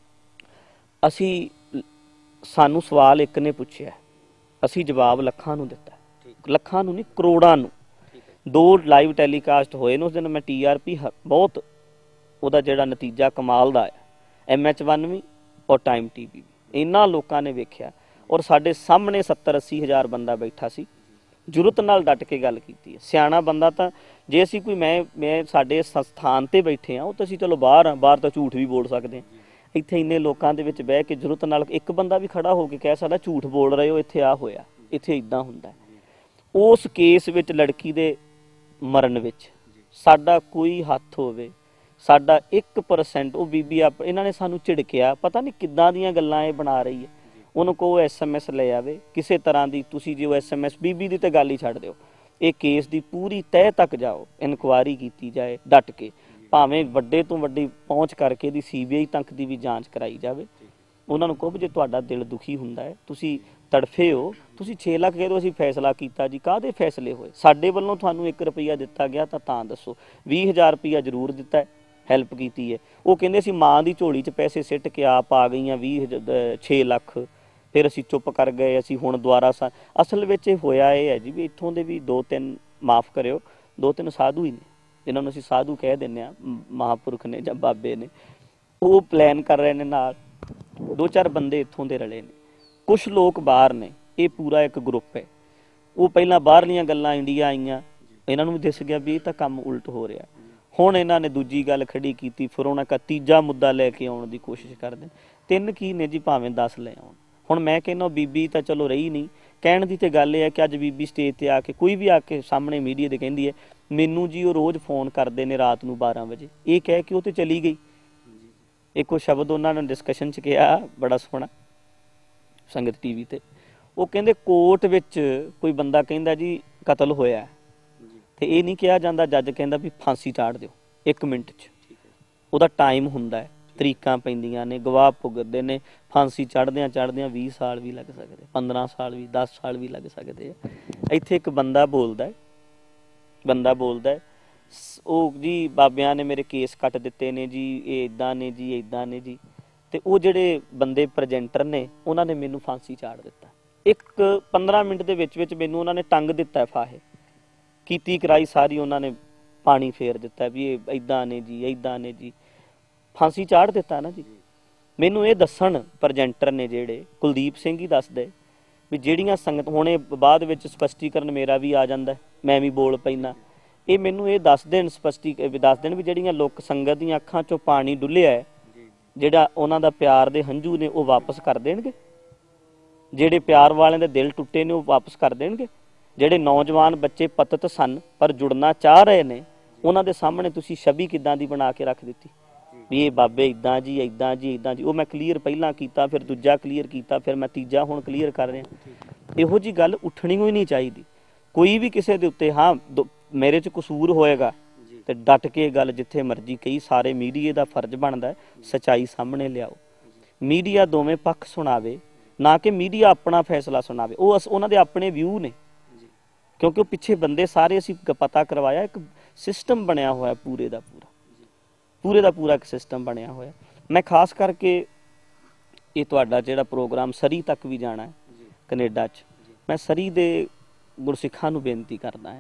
ਸਾਨੂੰ ਸਵਾਲ ਇੱਕ ਨੇ ਪੁੱਛਿਆ, ਅਸੀਂ ਜਵਾਬ ਲੱਖਾਂ ਨੂੰ ਦਿੱਤਾ, ਲੱਖਾਂ ਨੂੰ ਨਹੀਂ ਕਰੋੜਾਂ ਨੂੰ। 2 ਲਾਈਵ ਟੈਲੀਕਾਸਟ ਹੋਏ ਨੇ ਉਸ ਦਿਨ। ਮੈਂ TRP ਬਹੁਤ, ਉਹਦਾ ਜਿਹੜਾ ਨਤੀਜਾ ਕਮਾਲ ਦਾ ਆ, MH1 ਵੀ ਔਰ ਟਾਈਮ TV ਵੀ, ਇਹਨਾਂ ਲੋਕਾਂ ਨੇ ਵੇਖਿਆ। ਔਰ ਸਾਡੇ ਸਾਹਮਣੇ 70-80 ਹਜ਼ਾਰ ਬੰਦਾ ਬੈਠਾ ਸੀ, ਜ਼ਰੂਰਤ ਨਾਲ ਡਟ ਕੇ ਗੱਲ ਕੀਤੀ ਹੈ। ਸਿਆਣਾ ਬੰਦਾ ਤਾਂ ਜੇ ਅਸੀਂ ਕੋਈ ਮੈਂ ਸਾਡੇ ਸਥਾਨ ਤੇ ਬੈਠੇ ਹਾਂ, ਉਹ ਤਾਂ ਅਸੀਂ ਚਲੋ ਬਾਹਰ ਆ, ਬਾਹਰ ਤਾਂ ਝੂਠ ਵੀ ਬੋਲ ਸਕਦੇ ਹਾਂ। ਇੱਥੇ ਇੰਨੇ ਲੋਕਾਂ ਦੇ ਵਿੱਚ ਬਹਿ ਕੇ ਜ਼ਰੂਰਤ ਨਾਲ ਇੱਕ ਬੰਦਾ ਵੀ ਖੜਾ ਹੋ ਕੇ ਕਹਿ ਸਕਦਾ ਝੂਠ ਬੋਲ ਰਹੇ ਹੋ, ਇੱਥੇ ਆ ਹੋਇਆ, ਇੱਥੇ ਇੱਦਾਂ ਹੁੰਦਾ। ਉਸ ਕੇਸ ਵਿੱਚ ਲੜਕੀ ਦੇ ਮਰਨ ਵਿੱਚ ਸਾਡਾ ਕੋਈ ਹੱਥ ਹੋਵੇ, ਸਾਡਾ 1%, ਉਹ ਬੀਬੀ ਇਹਨਾਂ ਨੇ ਸਾਨੂੰ ਝਿੜਕਿਆ, ਪਤਾ ਨਹੀਂ ਕਿੱਦਾਂ ਦੀਆਂ ਗੱਲਾਂ ਇਹ ਬਣਾ ਰਹੀ ਹੈ। ਉਹਨੂੰ ਕਹੋ SMS ਲੈ ਆਵੇ ਕਿਸੇ ਤਰ੍ਹਾਂ ਦੀ, ਤੁਸੀਂ ਜੇ ਉਹ SMS, ਬੀਬੀ ਦੀ ਤਾਂ ਗੱਲ ਹੀ ਛੱਡ ਦਿਓ, ਇਹ ਕੇਸ ਦੀ ਪੂਰੀ ਤਹਿ ਤੱਕ ਜਾਓ, ਇਨਕੁਆਇਰੀ ਕੀਤੀ ਜਾਏ ਡਟ ਕੇ, ਭਾਵੇਂ ਵੱਡੇ ਤੋਂ ਵੱਡੀ ਪਹੁੰਚ ਕਰਕੇ ਇਹਦੀ CBI ਤੱਕ ਦੀ ਵੀ ਜਾਂਚ ਕਰਾਈ ਜਾਵੇ। ਉਹਨਾਂ ਨੂੰ ਕਹੋ ਜੇ ਤੁਹਾਡਾ ਦਿਲ ਦੁਖੀ ਹੁੰਦਾ ਹੈ, ਤੁਸੀਂ ਤੜਫੇ ਹੋ, ਤੁਸੀਂ 6 ਲੱਖ ਕਹਿ ਦਿਓ ਅਸੀਂ ਫੈਸਲਾ ਕੀਤਾ ਜੀ। ਕਾਹਦੇ ਫੈਸਲੇ ਹੋਏ? ਸਾਡੇ ਵੱਲੋਂ ਤੁਹਾਨੂੰ 1 ਰੁਪਈਆ ਦਿੱਤਾ ਗਿਆ ਤਾਂ ਦੱਸੋ। 20,000 ਰੁਪਈਆ ਜ਼ਰੂਰ ਦਿੱਤਾ ਹੈ, ਹੈਲਪ ਕੀਤੀ ਹੈ। ਉਹ ਕਹਿੰਦੇ ਅਸੀਂ ਮਾਂ ਦੀ ਝੋਲੀ 'ਚ ਪੈਸੇ ਸਿੱਟ ਕੇ ਆਪ ਆ ਗਈਆਂ 6 ਲੱਖ। फिर असी चुप कर गए, असी हुण दुआरा असल विच होया ये है जी भी इत्थों दे भी 2-3 माफ़ करियो 2-3 साधु ही ने जिन्होंने असी साधु कह दिंदे आ, महापुरख ने जां बाबे ने, वो प्लैन कर रहे ने नाल 2-4 बंदे इत्थों दे रले ने, कुछ लोग बाहर ने, ये पूरा एक ग्रुप है। वो पहलां बाहरलियां गल्लां इंडिया आईयां, इन्हां नूं दिस गया भी ये तां काम उल्ट हो रहा, हुण इन्हां ने दूजी गल खड़ी कीती, फिर उन्हां का तीजा मुद्दा लैके आउण दी कोशिश करदे। 3 की ने जी भावें 10 ले आउण। हुण मैं कहना बीबी तां चलो रही नहीं, कहण दी ते गल है कि अज बीबी स्टेज ते आके कोई भी आके सामने मीडिया दे कहंदी है मैनू जी वो रोज़ फोन करते हैं रात नूं 12 वजे, ये कह के वो तो चली गई। एक शब्द उन्होंने डिस्कशन च कहा बड़ा सोहना संगत टीवी ते, वो कहंदे कोर्ट विच कोई बंदा कहंदा जी कतल होया ते ये नहीं कहा जाता, जज कहंदा भी फांसी चाड़ दिओ 1 मिनट च, उहदा टाइम हुंदा है, तरीकां पैंदियां ने, गवाह भुगतदे ने, फांसी चढ़दियां 20 साल भी लग सकते, 15 साल भी, 10 साल भी लग सकते हैं। इत्थे एक बंदा बोलदा है ਉਹ जी बाबिਆਂ ने मेरे केस कट दिते ने जी, ये इदां ने जी, इदां ने जी, ਤੇ ਉਹ ਜਿਹੜੇ ਬੰਦੇ ਪ੍ਰੈਜੈਂਟਰ ਨੇ ਉਹਨਾਂ ਨੇ ਮੈਨੂੰ ਫਾਂਸੀ ਚਾੜ ਦਿੱਤਾ। 15 ਮਿੰਟ ਦੇ ਵਿੱਚ ਮੈਨੂੰ ਉਹਨਾਂ ਨੇ ਟੰਗ ਦਿੱਤਾ, ਫਾਹੇ ਕੀਤੀ ਕਰਾਈ ਸਾਰੀ, ਉਹਨਾਂ ਨੇ ਪਾਣੀ ਫੇਰ ਦਿੱਤਾ ਵੀ ਇਹ ਇਦਾਂ ਨੇ ਜੀ, ਇਦਾਂ ਨੇ ਜੀ, ਫਾਂਸੀ ਚਾੜ ਦਿੱਤਾ ਨਾ ਜੀ। ਮੈਨੂੰ ਇਹ ਦੱਸਣ ਪ੍ਰੈਜੈਂਟਰ ਨੇ ਜਿਹੜੇ ਕੁਲਦੀਪ ਸਿੰਘ ਹੀ ਦੱਸਦੇ ਵੀ ਜਿਹੜੀਆਂ ਸੰਗਤ ਹੁਣੇ ਬਾਅਦ ਵਿੱਚ ਸਪਸ਼ਟੀਕਰਨ ਮੇਰਾ ਵੀ ਆ ਜਾਂਦਾ, ਮੈਂ ਵੀ ਬੋਲ ਪੈਂਦਾ, ਇਹ ਮੈਨੂੰ ਇਹ ਦੱਸ ਦੇਣ ਦੱਸ ਦੇਣ ਵੀ ਜਿਹੜੀਆਂ ਲੋਕ ਸੰਗਤ ਦੀਆਂ ਅੱਖਾਂ 'ਚੋਂ ਪਾਣੀ ਡੁੱਲਿਆ ਹੈ, ਜਿਹੜਾ ਉਹਨਾਂ ਦਾ ਪਿਆਰ ਦੇ ਹੰਝੂ ਨੇ ਉਹ ਵਾਪਸ ਕਰ ਦੇਣਗੇ, ਜਿਹੜੇ ਪਿਆਰ ਵਾਲਿਆਂ ਦੇ ਦਿਲ ਟੁੱਟੇ ਨੇ ਉਹ ਵਾਪਸ ਕਰ ਦੇਣਗੇ, ਜਿਹੜੇ ਨੌਜਵਾਨ ਬੱਚੇ ਪਤਤ ਸਨ ਪਰ ਜੁੜਨਾ ਚਾਹ ਰਹੇ ਨੇ ਉਹਨਾਂ ਦੇ ਸਾਹਮਣੇ ਤੁਸੀਂ ਛਵੀ ਕਿੱਦਾਂ ਦੀ ਬਣਾ ਕੇ ਰੱਖ ਦਿੱਤੀ ਵੀ ਇਹ ਬਾਬੇ ਇੱਦਾਂ ਜੀ, ਇੱਦਾਂ ਜੀ, ਇੱਦਾਂ ਜੀ। ਉਹ ਮੈਂ ਕਲੀਅਰ ਪਹਿਲਾਂ ਕੀਤਾ, ਫਿਰ ਦੂਜਾ ਕਲੀਅਰ ਕੀਤਾ, ਫਿਰ ਮੈਂ ਤੀਜਾ ਹੁਣ ਕਲੀਅਰ ਕਰ ਰਿਹਾ। ਇਹੋ ਜਿਹੀ ਗੱਲ ਉੱਠਣੀ ਹੋਈ ਨਹੀਂ ਚਾਹੀਦੀ ਕੋਈ ਵੀ ਕਿਸੇ ਦੇ ਉੱਤੇ। ਹਾਂ ਮੇਰੇ 'ਚ ਕਸੂਰ ਹੋਏਗਾ ਤੇ ਡਟ ਕੇ ਗੱਲ ਜਿੱਥੇ ਮਰਜ਼ੀ ਕਹੀ, ਸਾਰੇ ਮੀਡੀਆ ਦਾ ਫਰਜ਼ ਬਣਦਾ ਸੱਚਾਈ ਸਾਹਮਣੇ ਲਿਆਓ, ਮੀਡੀਆ ਦੋਵੇਂ ਪੱਖ ਸੁਣਾਵੇ, ਨਾ ਕਿ ਮੀਡੀਆ ਆਪਣਾ ਫੈਸਲਾ ਸੁਣਾਵੇ। ਉਹ ਉਹਨਾਂ ਦੇ ਆਪਣੇ ਵਿਊ ਨੇ, ਕਿਉਂਕਿ ਉਹ ਪਿੱਛੇ ਬੰਦੇ ਸਾਰੇ ਅਸੀਂ ਪਤਾ ਕਰਵਾਇਆ, ਇੱਕ ਸਿਸਟਮ ਬਣਿਆ ਹੋਇਆ ਪੂਰੇ ਦਾ ਪੂਰਾ ਇੱਕ ਸਿਸਟਮ ਬਣਿਆ ਹੋਇਆ। ਮੈਂ ਖਾਸ ਕਰਕੇ ਇਹ ਤੁਹਾਡਾ ਜਿਹੜਾ ਪ੍ਰੋਗਰਾਮ ਸਰੀ ਤੱਕ ਵੀ ਜਾਣਾ ਹੈ ਕੈਨੇਡਾ 'ਚ, ਮੈਂ ਸਰੀ ਦੇ ਗੁਰਸਿੱਖਾਂ ਨੂੰ ਬੇਨਤੀ ਕਰਦਾ ਹਾਂ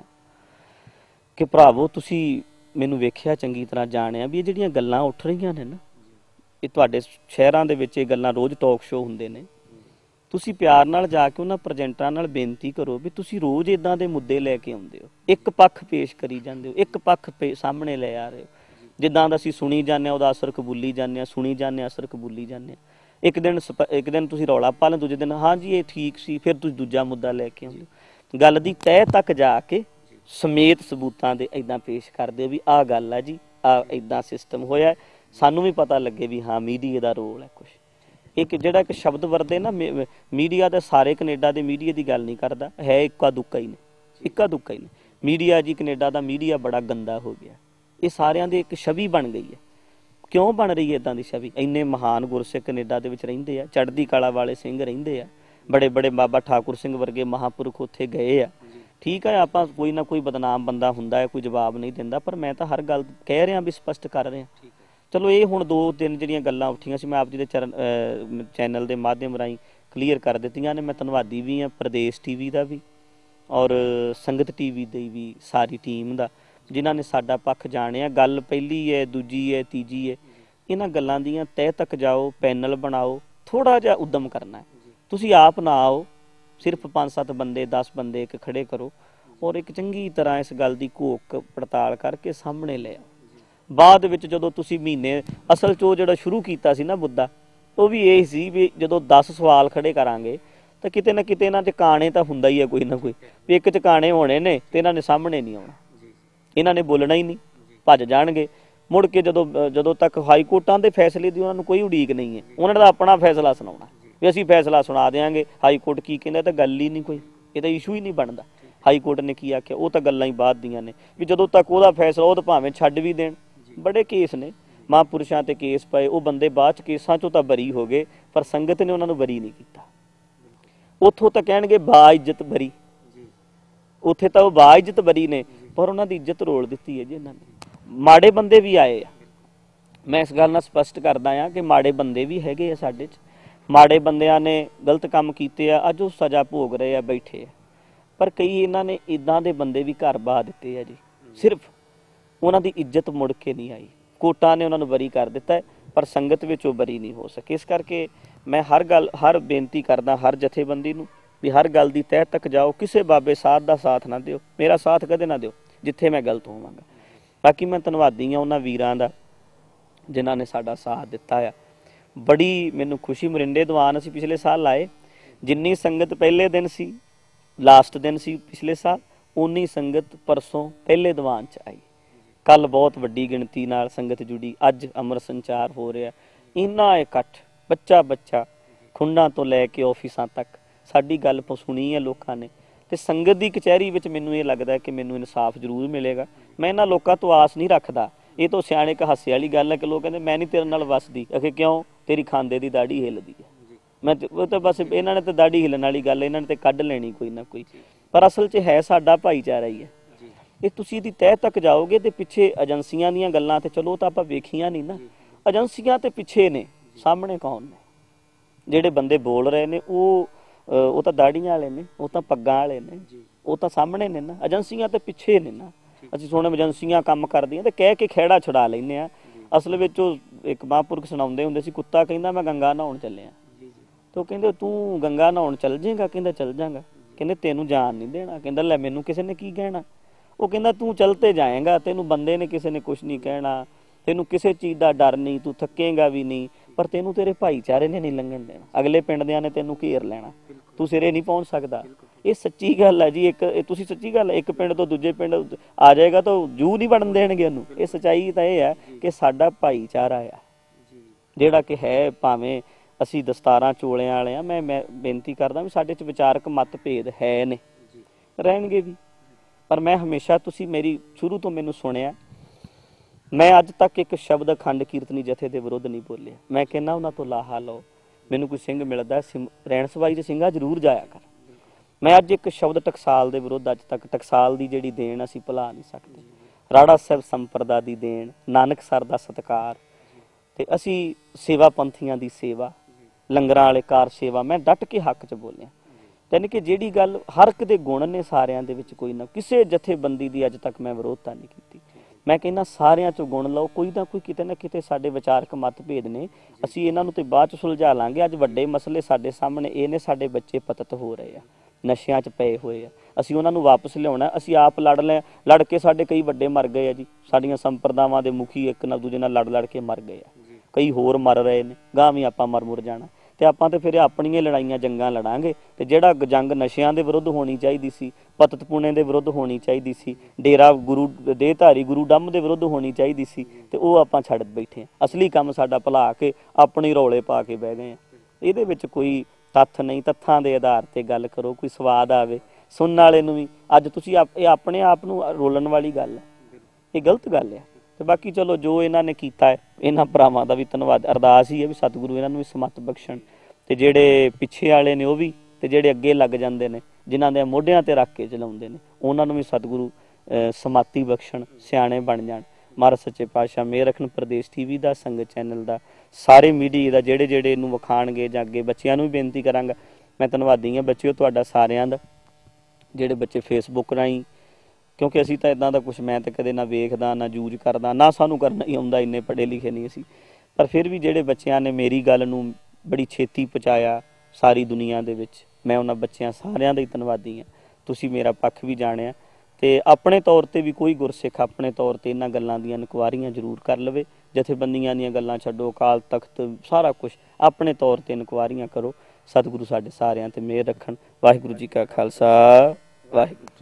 ਕਿ ਭਰਾਵੋ ਤੁਸੀਂ ਮੈਨੂੰ ਵੇਖਿਆ ਚੰਗੀ ਤਰ੍ਹਾਂ ਜਾਣਿਆ ਵੀ ਇਹ ਜਿਹੜੀਆਂ ਗੱਲਾਂ ਉੱਠ ਰਹੀਆਂ ਨੇ ਨਾ, ਇਹ ਤੁਹਾਡੇ ਸ਼ਹਿਰਾਂ ਦੇ ਵਿੱਚ ਇਹ ਗੱਲਾਂ ਰੋਜ਼ ਟਾਕ ਸ਼ੋਅ ਹੁੰਦੇ ਨੇ, ਤੁਸੀਂ ਪਿਆਰ ਨਾਲ ਜਾ ਕੇ ਉਹਨਾਂ ਪ੍ਰੈਜੈਂਟਰਾਂ ਨਾਲ ਬੇਨਤੀ ਕਰੋ ਵੀ ਤੁਸੀਂ ਰੋਜ਼ ਇੱਦਾਂ ਦੇ ਮੁੱਦੇ ਲੈ ਕੇ ਆਉਂਦੇ ਹੋ, ਇੱਕ ਪੱਖ ਪੇਸ਼ ਕਰੀ ਜਾਂਦੇ ਹੋ, ਇੱਕ ਪੱਖ ਸਾਹਮਣੇ ਲੈ ਆ ਰਹੇ ਹੋ, ਜਿੱਦਾਂ ਦਾ ਅਸੀਂ ਸੁਣੀ ਜਾਂਦੇ ਹਾਂ ਉਹਦਾ ਅਸਰ ਕਬੂਲੀ ਜਾਂਦੇ ਹਾਂ, ਸੁਣੀ ਜਾਂਦੇ ਹਾਂ ਅਸਰ ਕਬੂਲੀ ਜਾਂਦੇ ਹਾਂ। ਇੱਕ ਦਿਨ ਤੁਸੀਂ ਰੌਲਾ ਪਾ ਲੈਂ, ਦੂਜੇ ਦਿਨ ਹਾਂ ਜੀ ਇਹ ਠੀਕ ਸੀ, ਫਿਰ ਤੁਸੀਂ ਦੂਜਾ ਮੁੱਦਾ ਲੈ ਕੇ ਆਉਂਦੇ ਹੋ। ਗੱਲ ਦੀ ਤਹਿ ਤੱਕ ਜਾ ਕੇ ਸਮੇਤ ਸਬੂਤਾਂ ਦੇ ਇੱਦਾਂ ਪੇਸ਼ ਕਰਦੇ ਹੋ ਵੀ ਆਹ ਗੱਲ ਆ ਜੀ, ਆਹ ਇੱਦਾਂ ਸਿਸਟਮ ਹੋਇਆ, ਸਾਨੂੰ ਵੀ ਪਤਾ ਲੱਗੇ ਵੀ ਹਾਂ ਮੀਡੀਆ ਦਾ ਰੋਲ ਹੈ ਕੁਛ। ਇੱਕ ਜਿਹੜਾ ਇੱਕ ਸ਼ਬਦ ਵਰਤੇ ਨਾ ਮੀਡੀਆ ਦੇ, ਸਾਰੇ ਕੈਨੇਡਾ ਦੇ ਮੀਡੀਆ ਦੀ ਗੱਲ ਨਹੀਂ ਕਰਦਾ, ਹੈ ਇੱਕਾ ਦੁੱਕਾ ਹੀ ਨੇ ਮੀਡੀਆ ਜੀ। ਕੈਨੇਡਾ ਦਾ ਮੀਡੀਆ ਬੜਾ ਗੰਦਾ ਹੋ ਗਿਆ, ਇਹ ਸਾਰਿਆਂ ਦੀ ਇੱਕ ਛਵੀ ਬਣ ਗਈ ਹੈ। ਕਿਉਂ ਬਣ ਰਹੀ ਹੈ ਇੱਦਾਂ ਦੀ ਛਵੀ? ਇੰਨੇ ਮਹਾਨ ਗੁਰਸਿੱਖ ਕੈਨੇਡਾ ਦੇ ਵਿੱਚ ਰਹਿੰਦੇ ਆ, ਚੜ੍ਹਦੀ ਕਲਾ ਵਾਲੇ ਸਿੰਘ ਰਹਿੰਦੇ ਆ, ਬੜੇ ਬਾਬਾ ਠਾਕੁਰ ਸਿੰਘ ਵਰਗੇ ਮਹਾਂਪੁਰਖ ਉੱਥੇ ਗਏ ਆ। ਠੀਕ ਹੈ, ਆਪਾਂ ਕੋਈ ਨਾ ਕੋਈ ਬਦਨਾਮ ਬੰਦਾ ਹੁੰਦਾ ਹੈ, ਕੋਈ ਜਵਾਬ ਨਹੀਂ ਦਿੰਦਾ, ਪਰ ਮੈਂ ਤਾਂ ਹਰ ਗੱਲ ਕਹਿ ਰਿਹਾ ਵੀ ਸਪਸ਼ਟ ਕਰ ਰਿਹਾ। ਚਲੋ ਇਹ ਹੁਣ 2-3 ਜਿਹੜੀਆਂ ਗੱਲਾਂ ਉੱਠੀਆਂ ਸੀ ਮੈਂ ਆਪ ਜੀ ਦੇ ਚੈਨਲ ਦੇ ਮਾਧਿਅਮ ਰਾਹੀਂ ਕਲੀਅਰ ਕਰ ਦਿੱਤੀਆਂ ਨੇ। ਮੈਂ ਧੰਨਵਾਦੀ ਵੀ ਹਾਂ ਪ੍ਰਦੇਸ਼ ਟੀਵੀ ਦਾ ਵੀ ਔਰ ਸੰਗਤ ਟੀਵੀ ਦੀ ਵੀ ਸਾਰੀ ਟੀਮ ਦਾ, ਜਿਨ੍ਹਾਂ ਨੇ ਸਾਡਾ ਪੱਖ ਜਾਣਿਆ। ਗੱਲ ਪਹਿਲੀ ਹੈ, ਦੂਜੀ ਹੈ, ਤੀਜੀ ਹੈ, ਇਹਨਾਂ ਗੱਲਾਂ ਦੀਆਂ ਤਹਿ ਤੱਕ ਜਾਓ, ਪੈਨਲ ਬਣਾਓ, ਥੋੜ੍ਹਾ ਜਿਹਾ ਉਦਮ ਕਰਨਾ ਹੈ। ਤੁਸੀਂ ਆਪ ਨਾ ਆਓ, ਸਿਰਫ 5-7 ਬੰਦੇ 10 ਬੰਦੇ ਇੱਕ ਖੜੇ ਕਰੋ ਔਰ ਇੱਕ ਚੰਗੀ ਤਰ੍ਹਾਂ ਇਸ ਗੱਲ ਦੀ ਘੋਖ ਪੜਤਾਲ ਕਰਕੇ ਸਾਹਮਣੇ ਲੈ ਆਓ। ਬਾਅਦ ਵਿੱਚ ਜਦੋਂ ਤੁਸੀਂ ਮਹੀਨੇ ਅਸਲ 'ਚ ਉਹ ਜਿਹੜਾ ਸ਼ੁਰੂ ਕੀਤਾ ਸੀ ਨਾ ਮੁੱਦਾ, ਉਹ ਵੀ ਇਹ ਸੀ ਵੀ ਜਦੋਂ 10 ਸਵਾਲ ਖੜੇ ਕਰਾਂਗੇ ਤਾਂ ਕਿਤੇ ਨਾ ਕਿਤੇ ਇਹਨਾਂ 'ਚ ਕਾਣੇ ਤਾਂ ਹੁੰਦਾ ਹੀ ਹੈ ਕੋਈ ਨਾ ਕੋਈ, ਵੀ ਇੱਕ 'ਚ ਕਾਣੇ ਹੋਣੇ ਨੇ ਤੇ ਇਹਨਾਂ ਨੇ ਸਾਹਮਣੇ ਨਹੀਂ ਆਉਣਾ, ਇਹਨਾਂ ਨੇ ਬੋਲਣਾ ਹੀ ਨਹੀਂ, ਭੱਜ ਜਾਣਗੇ। ਮੁੜ ਕੇ ਜਦੋਂ ਤੱਕ ਹਾਈ ਕੋਰਟਾਂ ਦੇ ਫੈਸਲੇ ਦੀ ਉਹਨਾਂ ਨੂੰ ਕੋਈ ਉਡੀਕ ਨਹੀਂ ਹੈ, ਉਹਨਾਂ ਦਾ ਆਪਣਾ ਫੈਸਲਾ ਸੁਣਾਉਣਾ ਵੀ ਅਸੀਂ ਫੈਸਲਾ ਸੁਣਾ ਦਿਆਂਗੇ, ਹਾਈ ਕੋਰਟ ਕੀ ਕਹਿੰਦਾ ਤਾਂ ਗੱਲ ਹੀ ਨਹੀਂ ਕੋਈ, ਇਹ ਤਾਂ ਇਸ਼ੂ ਹੀ ਨਹੀਂ ਬਣਦਾ। ਹਾਈ ਕੋਰਟ ਨੇ ਕੀ ਆਖਿਆ ਉਹ ਤਾਂ ਗੱਲਾਂ ਹੀ ਬਾਅਦ ਦੀਆਂ ਨੇ, ਵੀ ਜਦੋਂ ਤੱਕ ਉਹਦਾ ਫੈਸਲਾ ਉਹ ਤਾਂ ਭਾਵੇਂ ਛੱਡ ਵੀ ਦੇਣ। ਬੜੇ ਕੇਸ ਨੇ ਮਹਾਂਪੁਰਸ਼ਾਂ ਤੇ ਕੇਸ ਪਏ, ਉਹ ਬੰਦੇ ਬਾਅਦ 'ਚ ਕੇਸਾਂ 'ਚੋਂ ਤਾਂ ਬਰੀ ਹੋ ਗਏ ਪਰ ਸੰਗਤ ਨੇ ਉਹਨਾਂ ਨੂੰ ਬਰੀ ਨਹੀਂ ਕੀਤਾ। ਉੱਥੋਂ ਤਾਂ ਕਹਿਣਗੇ ਬਾ ਇੱਜ਼ਤ ਬਰੀ, ਉੱਥੇ ਤਾਂ ਉਹ ਬਾ ਇੱਜ਼ਤ ਬਰੀ ਨੇ ਪਰ ਉਹਨਾਂ ਦੀ ਇੱਜ਼ਤ ਰੋਲ ਦਿੱਤੀ ਹੈ ਜੀ ਇਹਨਾਂ ਨੇ। ਮਾੜੇ ਬੰਦੇ ਵੀ ਆਏ ਆ, ਮੈਂ ਇਸ ਗੱਲ ਨਾਲ ਸਪਸ਼ਟ ਕਰਦਾ ਹਾਂ ਕਿ ਮਾੜੇ ਬੰਦੇ ਵੀ ਹੈਗੇ ਆ ਸਾਡੇ 'ਚ, ਮਾੜੇ ਬੰਦਿਆਂ ਨੇ ਗਲਤ ਕੰਮ ਕੀਤੇ ਆ, ਅੱਜ ਉਹ ਸਜ਼ਾ ਭੋਗ ਰਹੇ ਆ, ਬੈਠੇ ਆ। ਪਰ ਕਈ ਇਹਨਾਂ ਨੇ ਇੱਦਾਂ ਦੇ ਬੰਦੇ ਵੀ ਘਰ ਬਹਾ ਦਿੱਤੇ ਆ ਜੀ, ਸਿਰਫ ਉਹਨਾਂ ਦੀ ਇੱਜ਼ਤ ਮੁੜ ਕੇ ਨਹੀਂ ਆਈ। ਕੋਰਟਾਂ ਨੇ ਉਹਨਾਂ ਨੂੰ ਬਰੀ ਕਰ ਦਿੱਤਾ ਹੈ, ਪਰ ਸੰਗਤ ਵਿੱਚ ਉਹ ਬਰੀ ਨਹੀਂ ਹੋ ਸਕੇ। ਇਸ ਕਰਕੇ ਮੈਂ ਹਰ ਬੇਨਤੀ ਕਰਦਾ ਹਰ ਜਥੇਬੰਦੀ ਨੂੰ ਵੀ ਹਰ ਗੱਲ ਦੀ ਤਹਿ ਤੱਕ ਜਾਓ, ਕਿਸੇ ਬਾਬੇ ਸਾਧ ਦਾ ਸਾਥ ਨਾ ਦਿਓ, ਮੇਰਾ ਸਾਥ ਕਦੇ ਨਾ ਦਿਓ ਜਿੱਥੇ ਮੈਂ ਗਲਤ ਹੋਵਾਂਗਾ। ਬਾਕੀ ਮੈਂ ਧੰਨਵਾਦੀ ਹਾਂ ਉਹਨਾਂ ਵੀਰਾਂ ਦਾ ਜਿਨ੍ਹਾਂ ਨੇ ਸਾਡਾ ਸਾਥ ਦਿੱਤਾ ਆ। ਬੜੀ ਮੈਨੂੰ ਖੁਸ਼ੀ, ਮਰਿੰਡੇ ਦੀਵਾਨ ਅਸੀਂ ਪਿਛਲੇ ਸਾਲ ਲਾਏ, ਜਿੰਨੀ ਸੰਗਤ ਪਹਿਲੇ ਦਿਨ ਸੀ, ਲਾਸਟ ਦਿਨ ਸੀ ਪਿਛਲੇ ਸਾਲ, ਉਨੀ ਸੰਗਤ ਪਰਸੋਂ ਪਹਿਲੇ ਦੀਵਾਨ 'ਚ ਆਈ। ਕੱਲ ਬਹੁਤ ਵੱਡੀ ਗਿਣਤੀ ਨਾਲ ਸੰਗਤ ਜੁੜੀ, ਅੱਜ ਅੰਮ੍ਰਿਤ ਸੰਚਾਰ ਹੋ ਰਿਹਾ। ਇੰਨਾ ਇਕੱਠ, ਬੱਚਾ ਖੁੰਡਾਂ ਤੋਂ ਲੈ ਕੇ ਆਫਿਸਾਂ ਤੱਕ ਸਾਡੀ ਗੱਲ ਸੁਣੀ ਹੈ ਲੋਕਾਂ ਨੇ। ਤੇ ਸੰਗਤ ਦੀ ਕਚਹਿਰੀ ਵਿੱਚ ਮੈਨੂੰ ਇਹ ਲੱਗਦਾ ਕਿ ਮੈਨੂੰ ਇਨਸਾਫ ਜ਼ਰੂਰ ਮਿਲੇਗਾ। ਮੈਂ ਇਹਨਾਂ ਲੋਕਾਂ ਤੋਂ ਆਸ ਨਹੀਂ ਰੱਖਦਾ। ਇਹ ਤਾਂ ਸਿਆਣੇ ਹਾਸੇ ਵਾਲੀ ਗੱਲ ਹੈ ਕਿ ਲੋਕ ਕਹਿੰਦੇ ਮੈਂ ਨਹੀਂ ਤੇਰੇ ਨਾਲ ਵੱਸਦੀ, ਅਖੇ ਕਿਉਂ, ਤੇਰੀ ਖਾਂਦੇ ਦੀ ਦਾੜੀ ਹਿੱਲਦੀ ਹੈ। ਮੈਂ ਉਹ ਤਾਂ ਬਸ ਇਹਨਾਂ ਨੇ ਤਾਂ ਦਾੜੀ ਹਿੱਲਣ ਵਾਲੀ ਗੱਲ ਇਹਨਾਂ ਨੇ ਤੇ ਕੱਢ ਲੈਣੀ ਕੋਈ ਨਾ ਕੋਈ, ਪਰ ਅਸਲ 'ਚ ਹੈ ਸਾਡਾ ਭਾਈਚਾਰਾ ਹੀ ਹੈ। ਇਹ ਤੁਸੀਂ ਇਹਦੀ ਤਹਿ ਤੱਕ ਜਾਓਗੇ ਤੇ ਪਿੱਛੇ ਏਜੰਸੀਆਂ ਦੀਆਂ ਗੱਲਾਂ ਤੇ ਚਲੋ ਤਾਂ ਆਪਾਂ ਵੇਖੀਆਂ ਨਹੀਂ ਨਾ, ਏਜੰਸੀਆਂ ਤੇ ਪਿੱਛੇ ਨੇ, ਸਾਹਮਣੇ ਕੌਣ ਨੇ? ਜਿਹੜੇ ਬੰਦੇ ਬੋਲ ਰਹੇ ਨੇ ਉਹ ਤਾਂ ਦਾੜੀਆਂ ਵਾਲੇ ਨੇ, ਉਹ ਤਾਂ ਪੱਗਾਂ ਵਾਲੇ ਨੇ, ਉਹ ਤਾਂ ਸਾਹਮਣੇ ਨੇ ਨਾ, ਏਜੰਸੀਆਂ ਤੇ ਪਿੱਛੇ ਨੇ ਨਾ। ਅਸੀਂ ਸੁਣੇ ਏਜੰਸੀਆਂ ਕੰਮ ਕਰਦੀਆਂ ਤੇ ਕਹਿ ਕੇ ਖਹਿੜਾ ਛੁਡਾ ਲੈਂਦੇ ਆ। ਅਸਲ ਵਿੱਚ ਉਹ ਇੱਕ ਮਹਾਂਪੁਰਖ ਸੁਣਾਉਂਦੇ ਹੁੰਦੇ ਸੀ, ਕੁੱਤਾ ਕਹਿੰਦਾ ਮੈਂ ਗੰਗਾ ਨਹਾਉਣ ਚੱਲਿਆ, ਤੇ ਉਹ ਕਹਿੰਦੇ ਤੂੰ ਗੰਗਾ ਨਹਾਉਣ ਚੱਲ ਜਾਏਗਾ? ਕਹਿੰਦਾ ਚੱਲ ਜਾਗਾ। ਕਹਿੰਦੇ ਤੈਨੂੰ ਜਾਣ ਨਹੀਂ ਦੇਣਾ। ਕਹਿੰਦਾ ਲੈ ਮੈਨੂੰ ਕਿਸੇ ਨੇ ਕੀ ਕਹਿਣਾ? ਉਹ ਕਹਿੰਦਾ ਤੂੰ ਚੱਲ ਤੇ ਜਾਏਗਾ, ਤੈਨੂੰ ਬੰਦੇ ਨੇ ਕਿਸੇ ਨੇ ਕੁਛ ਨਹੀਂ ਕਹਿਣਾ, ਤੈਨੂੰ ਕਿਸੇ ਚੀਜ਼ ਦਾ ਡਰ ਨਹੀਂ, ਤੂੰ ਥੱਕੇਗਾ ਵੀ ਨਹੀਂ, ਪਰ ਤੈਨੂੰ ਤੇਰੇ ਭਾਈਚਾਰੇ ਨੇ ਨਹੀਂ ਲੰਘਣ ਦੇਣਾ, ਅਗਲੇ ਪਿੰਡ ਦਿਆਂ ਨੇ ਤੈਨੂੰ ਘੇਰ ਲੈਣਾ, ਤੂੰ ਸਿਰੇ ਨਹੀਂ ਪਹੁੰਚ ਸਕਦਾ। ਇਹ ਸੱਚੀ ਗੱਲ ਹੈ ਜੀ। ਤੁਸੀਂ ਸੱਚੀ ਗੱਲ, ਇੱਕ ਪਿੰਡ ਤੋਂ ਦੂਜੇ ਪਿੰਡ ਆ ਜਾਏਗਾ ਤਾਂ ਜੂ ਨਹੀਂ ਬਣਨ ਦੇਣਗੇ ਉਹਨੂੰ। ਇਹ ਸੱਚਾਈ ਤਾਂ ਇਹ ਹੈ ਕਿ ਸਾਡਾ ਭਾਈਚਾਰਾ ਆ ਜਿਹੜਾ ਕਿ ਹੈ, ਭਾਵੇਂ ਅਸੀਂ ਦਸਤਾਰਾਂ ਚੋਲਿਆਂ ਵਾਲੇ ਆ। ਮੈਂ ਬੇਨਤੀ ਕਰਦਾ ਵੀ ਸਾਡੇ 'ਚ ਵਿਚਾਰਕ ਮਤਭੇਦ ਹੈ ਨੇ, ਰਹਿਣਗੇ ਵੀ, ਪਰ ਮੈਂ ਹਮੇਸ਼ਾ, ਤੁਸੀਂ ਮੇਰੀ ਸ਼ੁਰੂ ਤੋਂ ਮੈਨੂੰ ਸੁਣਿਆ, ਮੈਂ ਅੱਜ ਤੱਕ ਇੱਕ ਸ਼ਬਦ ਅਖੰਡ ਕੀਰਤਨੀ ਜਥੇ ਦੇ ਵਿਰੁੱਧ ਨਹੀਂ ਬੋਲਿਆ। ਮੈਂ ਕਹਿੰਦਾ ਉਹਨਾਂ ਤੋਂ ਲਾਹਾ ਲਓ, ਮੈਨੂੰ ਕੋਈ ਸਿੰਘ ਮਿਲਦਾ ਰਹਿਣ ਸਵਾਈ 'ਚ ਸਿੰਘਾ ਜ਼ਰੂਰ ਜਾਇਆ ਕਰ। ਮੈਂ ਅੱਜ ਇੱਕ ਸ਼ਬਦ ਟਕਸਾਲ ਦੇ ਵਿਰੁੱਧ ਅੱਜ ਤੱਕ, ਟਕਸਾਲ ਦੀ ਜਿਹੜੀ ਦੇਣ ਅਸੀਂ ਭੁਲਾ ਨਹੀਂ ਸਕਦੇ, ਰਾੜਾ ਸਾਹਿਬ ਸੰਪਰਦਾ ਦੀ ਦੇਣ, ਨਾਨਕਸਰ ਦਾ ਸਤਿਕਾਰ, ਤੇ ਅਸੀਂ ਸੇਵਾ ਪੰਥੀਆਂ ਦੀ ਸੇਵਾ, ਲੰਗਰਾਂ ਵਾਲੇ ਕਾਰ ਸੇਵਾ, ਮੈਂ ਡਟ ਕੇ ਹੱਕ 'ਚ ਬੋਲਿਆ। ਯਾਨੀ ਕਿ ਜਿਹੜੀ ਗੱਲ, ਹਰ ਇੱਕ ਦੇ ਗੁਣ ਨੇ ਸਾਰਿਆਂ ਦੇ ਵਿੱਚ, ਕੋਈ ਨਾ ਕਿਸੇ ਜਥੇਬੰਦੀ ਦੀ ਅੱਜ ਤੱਕ ਮੈਂ ਵਿਰੋਧਤਾ ਨਹੀਂ ਕੀਤੀ। ਮੈਂ ਕਹਿੰਦਾ ਸਾਰਿਆਂ 'ਚੋਂ ਗੁਣ ਲਓ, ਕੋਈ ਨਾ ਕੋਈ ਕਿਤੇ ਨਾ ਕਿਤੇ ਸਾਡੇ ਵਿਚਾਰਕ ਮਤਭੇਦ ਨੇ, ਅਸੀਂ ਇਹਨਾਂ ਨੂੰ ਤੇ ਬਾਅਦ 'ਚ ਸੁਲਝਾ ਲਾਂਗੇ। ਅੱਜ ਵੱਡੇ ਮਸਲੇ ਸਾਡੇ ਸਾਹਮਣੇ ਇਹ ਨੇ, ਸਾਡੇ ਬੱਚੇ ਪਤਿਤ ਹੋ ਰਹੇ ਆ, ਨਸ਼ਿਆਂ 'ਚ ਪਏ ਹੋਏ ਆ, ਅਸੀਂ ਉਹਨਾਂ ਨੂੰ ਵਾਪਸ ਲਿਆਉਣਾ। ਅਸੀਂ ਆਪ ਲੜ ਕੇ ਸਾਡੇ ਕਈ ਵੱਡੇ ਮਰ ਗਏ ਆ ਜੀ, ਸਾਡੀਆਂ ਸੰਪਰਦਾਵਾਂ ਦੇ ਮੁਖੀ ਇੱਕ ਨਾਲ ਦੂਜੇ ਨਾਲ ਲੜ ਕੇ ਮਰ ਗਏ ਆ, ਕਈ ਹੋਰ ਮਰ ਰਹੇ ਨੇ, ਗਾਂ ਵੀ ਆਪਾਂ ਮੁਰ ਜਾਣਾ। ਤੇ ਆਪਾਂ ਤੇ ਫਿਰ ਆਪਣੀਆਂ ਲੜਾਈਆਂ ਜੰਗਾਂ ਲੜਾਂਗੇ। ਤੇ ਜਿਹੜਾ ਜੰਗ ਨਸ਼ਿਆਂ ਦੇ ਵਿਰੁੱਧ ਹੋਣੀ ਚਾਹੀਦੀ ਸੀ, ਪਤਤ ਪੁਣੇ ਦੇ ਵਿਰੁੱਧ ਹੋਣੀ ਚਾਹੀਦੀ ਸੀ, ਡੇਰਾ ਗੁਰੂ ਦੇਹਧਾਰੀ ਗੁਰੂ ਡੰਮ ਦੇ ਵਿਰੁੱਧ ਹੋਣੀ ਚਾਹੀਦੀ ਸੀ, ਤੇ ਉਹ ਆਪਾਂ ਛੱਡ ਬੈਠੇ ਆ। ਅਸਲੀ ਕੰਮ ਸਾਡਾ ਭੁਲਾ ਕੇ ਆਪਣੇ ਰੌਲੇ ਪਾ ਕੇ ਬਹਿ ਗਏ ਆ। ਇਹਦੇ ਵਿੱਚ ਕੋਈ ਤੱਥ ਨਹੀਂ, ਤੱਥਾਂ ਦੇ ਆਧਾਰ ਤੇ ਗੱਲ ਕਰੋ, ਕੋਈ ਸਵਾਦ ਆਵੇ ਸੁਣਨ ਵਾਲੇ ਨੂੰ ਵੀ। ਅੱਜ ਤੁਸੀਂ ਇਹ ਆਪਣੇ ਆਪ ਨੂੰ ਰੋਲਣ ਵਾਲੀ ਗੱਲ ਹੈ, ਇਹ ਗਲਤ ਗੱਲ ਹੈ। ਤੇ ਬਾਕੀ ਚਲੋ ਜੋ ਇਹਨਾਂ ਨੇ ਕੀਤਾ ਹੈ, ਇਹਨਾਂ ਭਰਾਵਾਂ ਦਾ ਵੀ ਧੰਨਵਾਦ, ਅਰਦਾਸ ਹੀ ਹੈ ਵੀ ਸਤਿਗੁਰੂ ਇਹਨਾਂ ਨੂੰ ਵੀ ਸਮੱਤ ਬਖਸ਼ਣ, ਤੇ ਜਿਹੜੇ ਪਿੱਛੇ ਵਾਲੇ ਨੇ ਉਹ ਵੀ, ਤੇ ਜਿਹੜੇ ਅੱਗੇ ਲੱਗ ਜਾਂਦੇ ਨੇ, ਜਿਨ੍ਹਾਂ ਦੇ ਮੋਢਿਆਂ ਤੇ ਰੱਖ ਕੇ ਚਲਾਉਂਦੇ ਨੇ, ਉਹਨਾਂ ਨੂੰ ਵੀ ਸਤਿਗੁਰੂ ਸਮਾਤੀ ਬਖਸ਼ਣ, ਸਿਆਣੇ ਬਣ ਜਾਣ। ਮਹਾਰਾਜ ਸੱਚੇ ਪਾਤਸ਼ਾਹ ਮਿਹਰ ਰੱਖਣ। ਪ੍ਰਦੇਸ਼ ਟੀਵੀ ਦਾ, ਸੰਗਤ ਚੈਨਲ ਦਾ, ਸਾਰੇ ਮੀਡੀਆ ਦਾ, ਜਿਹੜੇ ਇਹਨੂੰ ਵਿਖਾਣਗੇ ਜਾਂ ਅੱਗੇ ਬੱਚਿਆਂ ਨੂੰ ਵੀ ਬੇਨਤੀ ਕਰਾਂਗਾ। ਮੈਂ ਧੰਨਵਾਦੀ ਹਾਂ ਬੱਚਿਓ ਤੁਹਾਡਾ ਸਾਰਿਆਂ ਦਾ, ਜਿਹੜੇ ਬੱਚੇ ਫੇਸਬੁੱਕ ਰਾਹੀਂ, ਕਿਉਂਕਿ ਅਸੀਂ ਤਾਂ ਇੱਦਾਂ ਦਾ ਕੁਛ, ਮੈਂ ਤਾਂ ਕਦੇ ਨਾ ਵੇਖਦਾ, ਨਾ ਯੂਜ ਕਰਦਾ, ਨਾ ਸਾਨੂੰ ਕਰਨਾ ਹੀ ਆਉਂਦਾ, ਇੰਨੇ ਪੜ੍ਹੇ ਲਿਖੇ ਨਹੀਂ ਅਸੀਂ, ਪਰ ਫਿਰ ਵੀ ਜਿਹੜੇ ਬੱਚਿਆਂ ਨੇ ਮੇਰੀ ਗੱਲ ਨੂੰ ਬੜੀ ਛੇਤੀ ਪਹੁੰਚਾਇਆ ਸਾਰੀ ਦੁਨੀਆ ਦੇ ਵਿੱਚ, ਮੈਂ ਉਹਨਾਂ ਬੱਚਿਆਂ ਸਾਰਿਆਂ ਦਾ ਹੀ ਧੰਨਵਾਦੀ ਹਾਂ। ਤੁਸੀਂ ਮੇਰਾ ਪੱਖ ਵੀ ਜਾਣਿਆ, ਤੇ ਆਪਣੇ ਤੌਰ ਤੇ ਵੀ ਕੋਈ ਗੁਰਸਿੱਖ ਆਪਣੇ ਤੌਰ ਤੇ ਇਹਨਾਂ ਗੱਲਾਂ ਦੀਆਂ ਇਨਕੁਆਰੀਆਂ ਜ਼ਰੂਰ ਕਰ ਲਵੇ। ਜਥੇਬੰਦੀਆਂ ਦੀਆਂ ਗੱਲਾਂ ਛੱਡੋ, ਅਕਾਲ ਤਖਤ, ਸਾਰਾ ਕੁਛ ਆਪਣੇ ਤੌਰ ਤੇ ਇਨਕੁਆਰੀਆਂ ਕਰੋ। ਸਤਿਗੁਰੂ ਸਾਡੇ ਸਾਰਿਆਂ ਤੇ ਮਿਹਰ ਰੱਖਣ। ਵਾਹਿਗੁਰੂ ਜੀ ਕਾ ਖਾਲਸਾ, ਵਾਹਿਗੁਰੂ।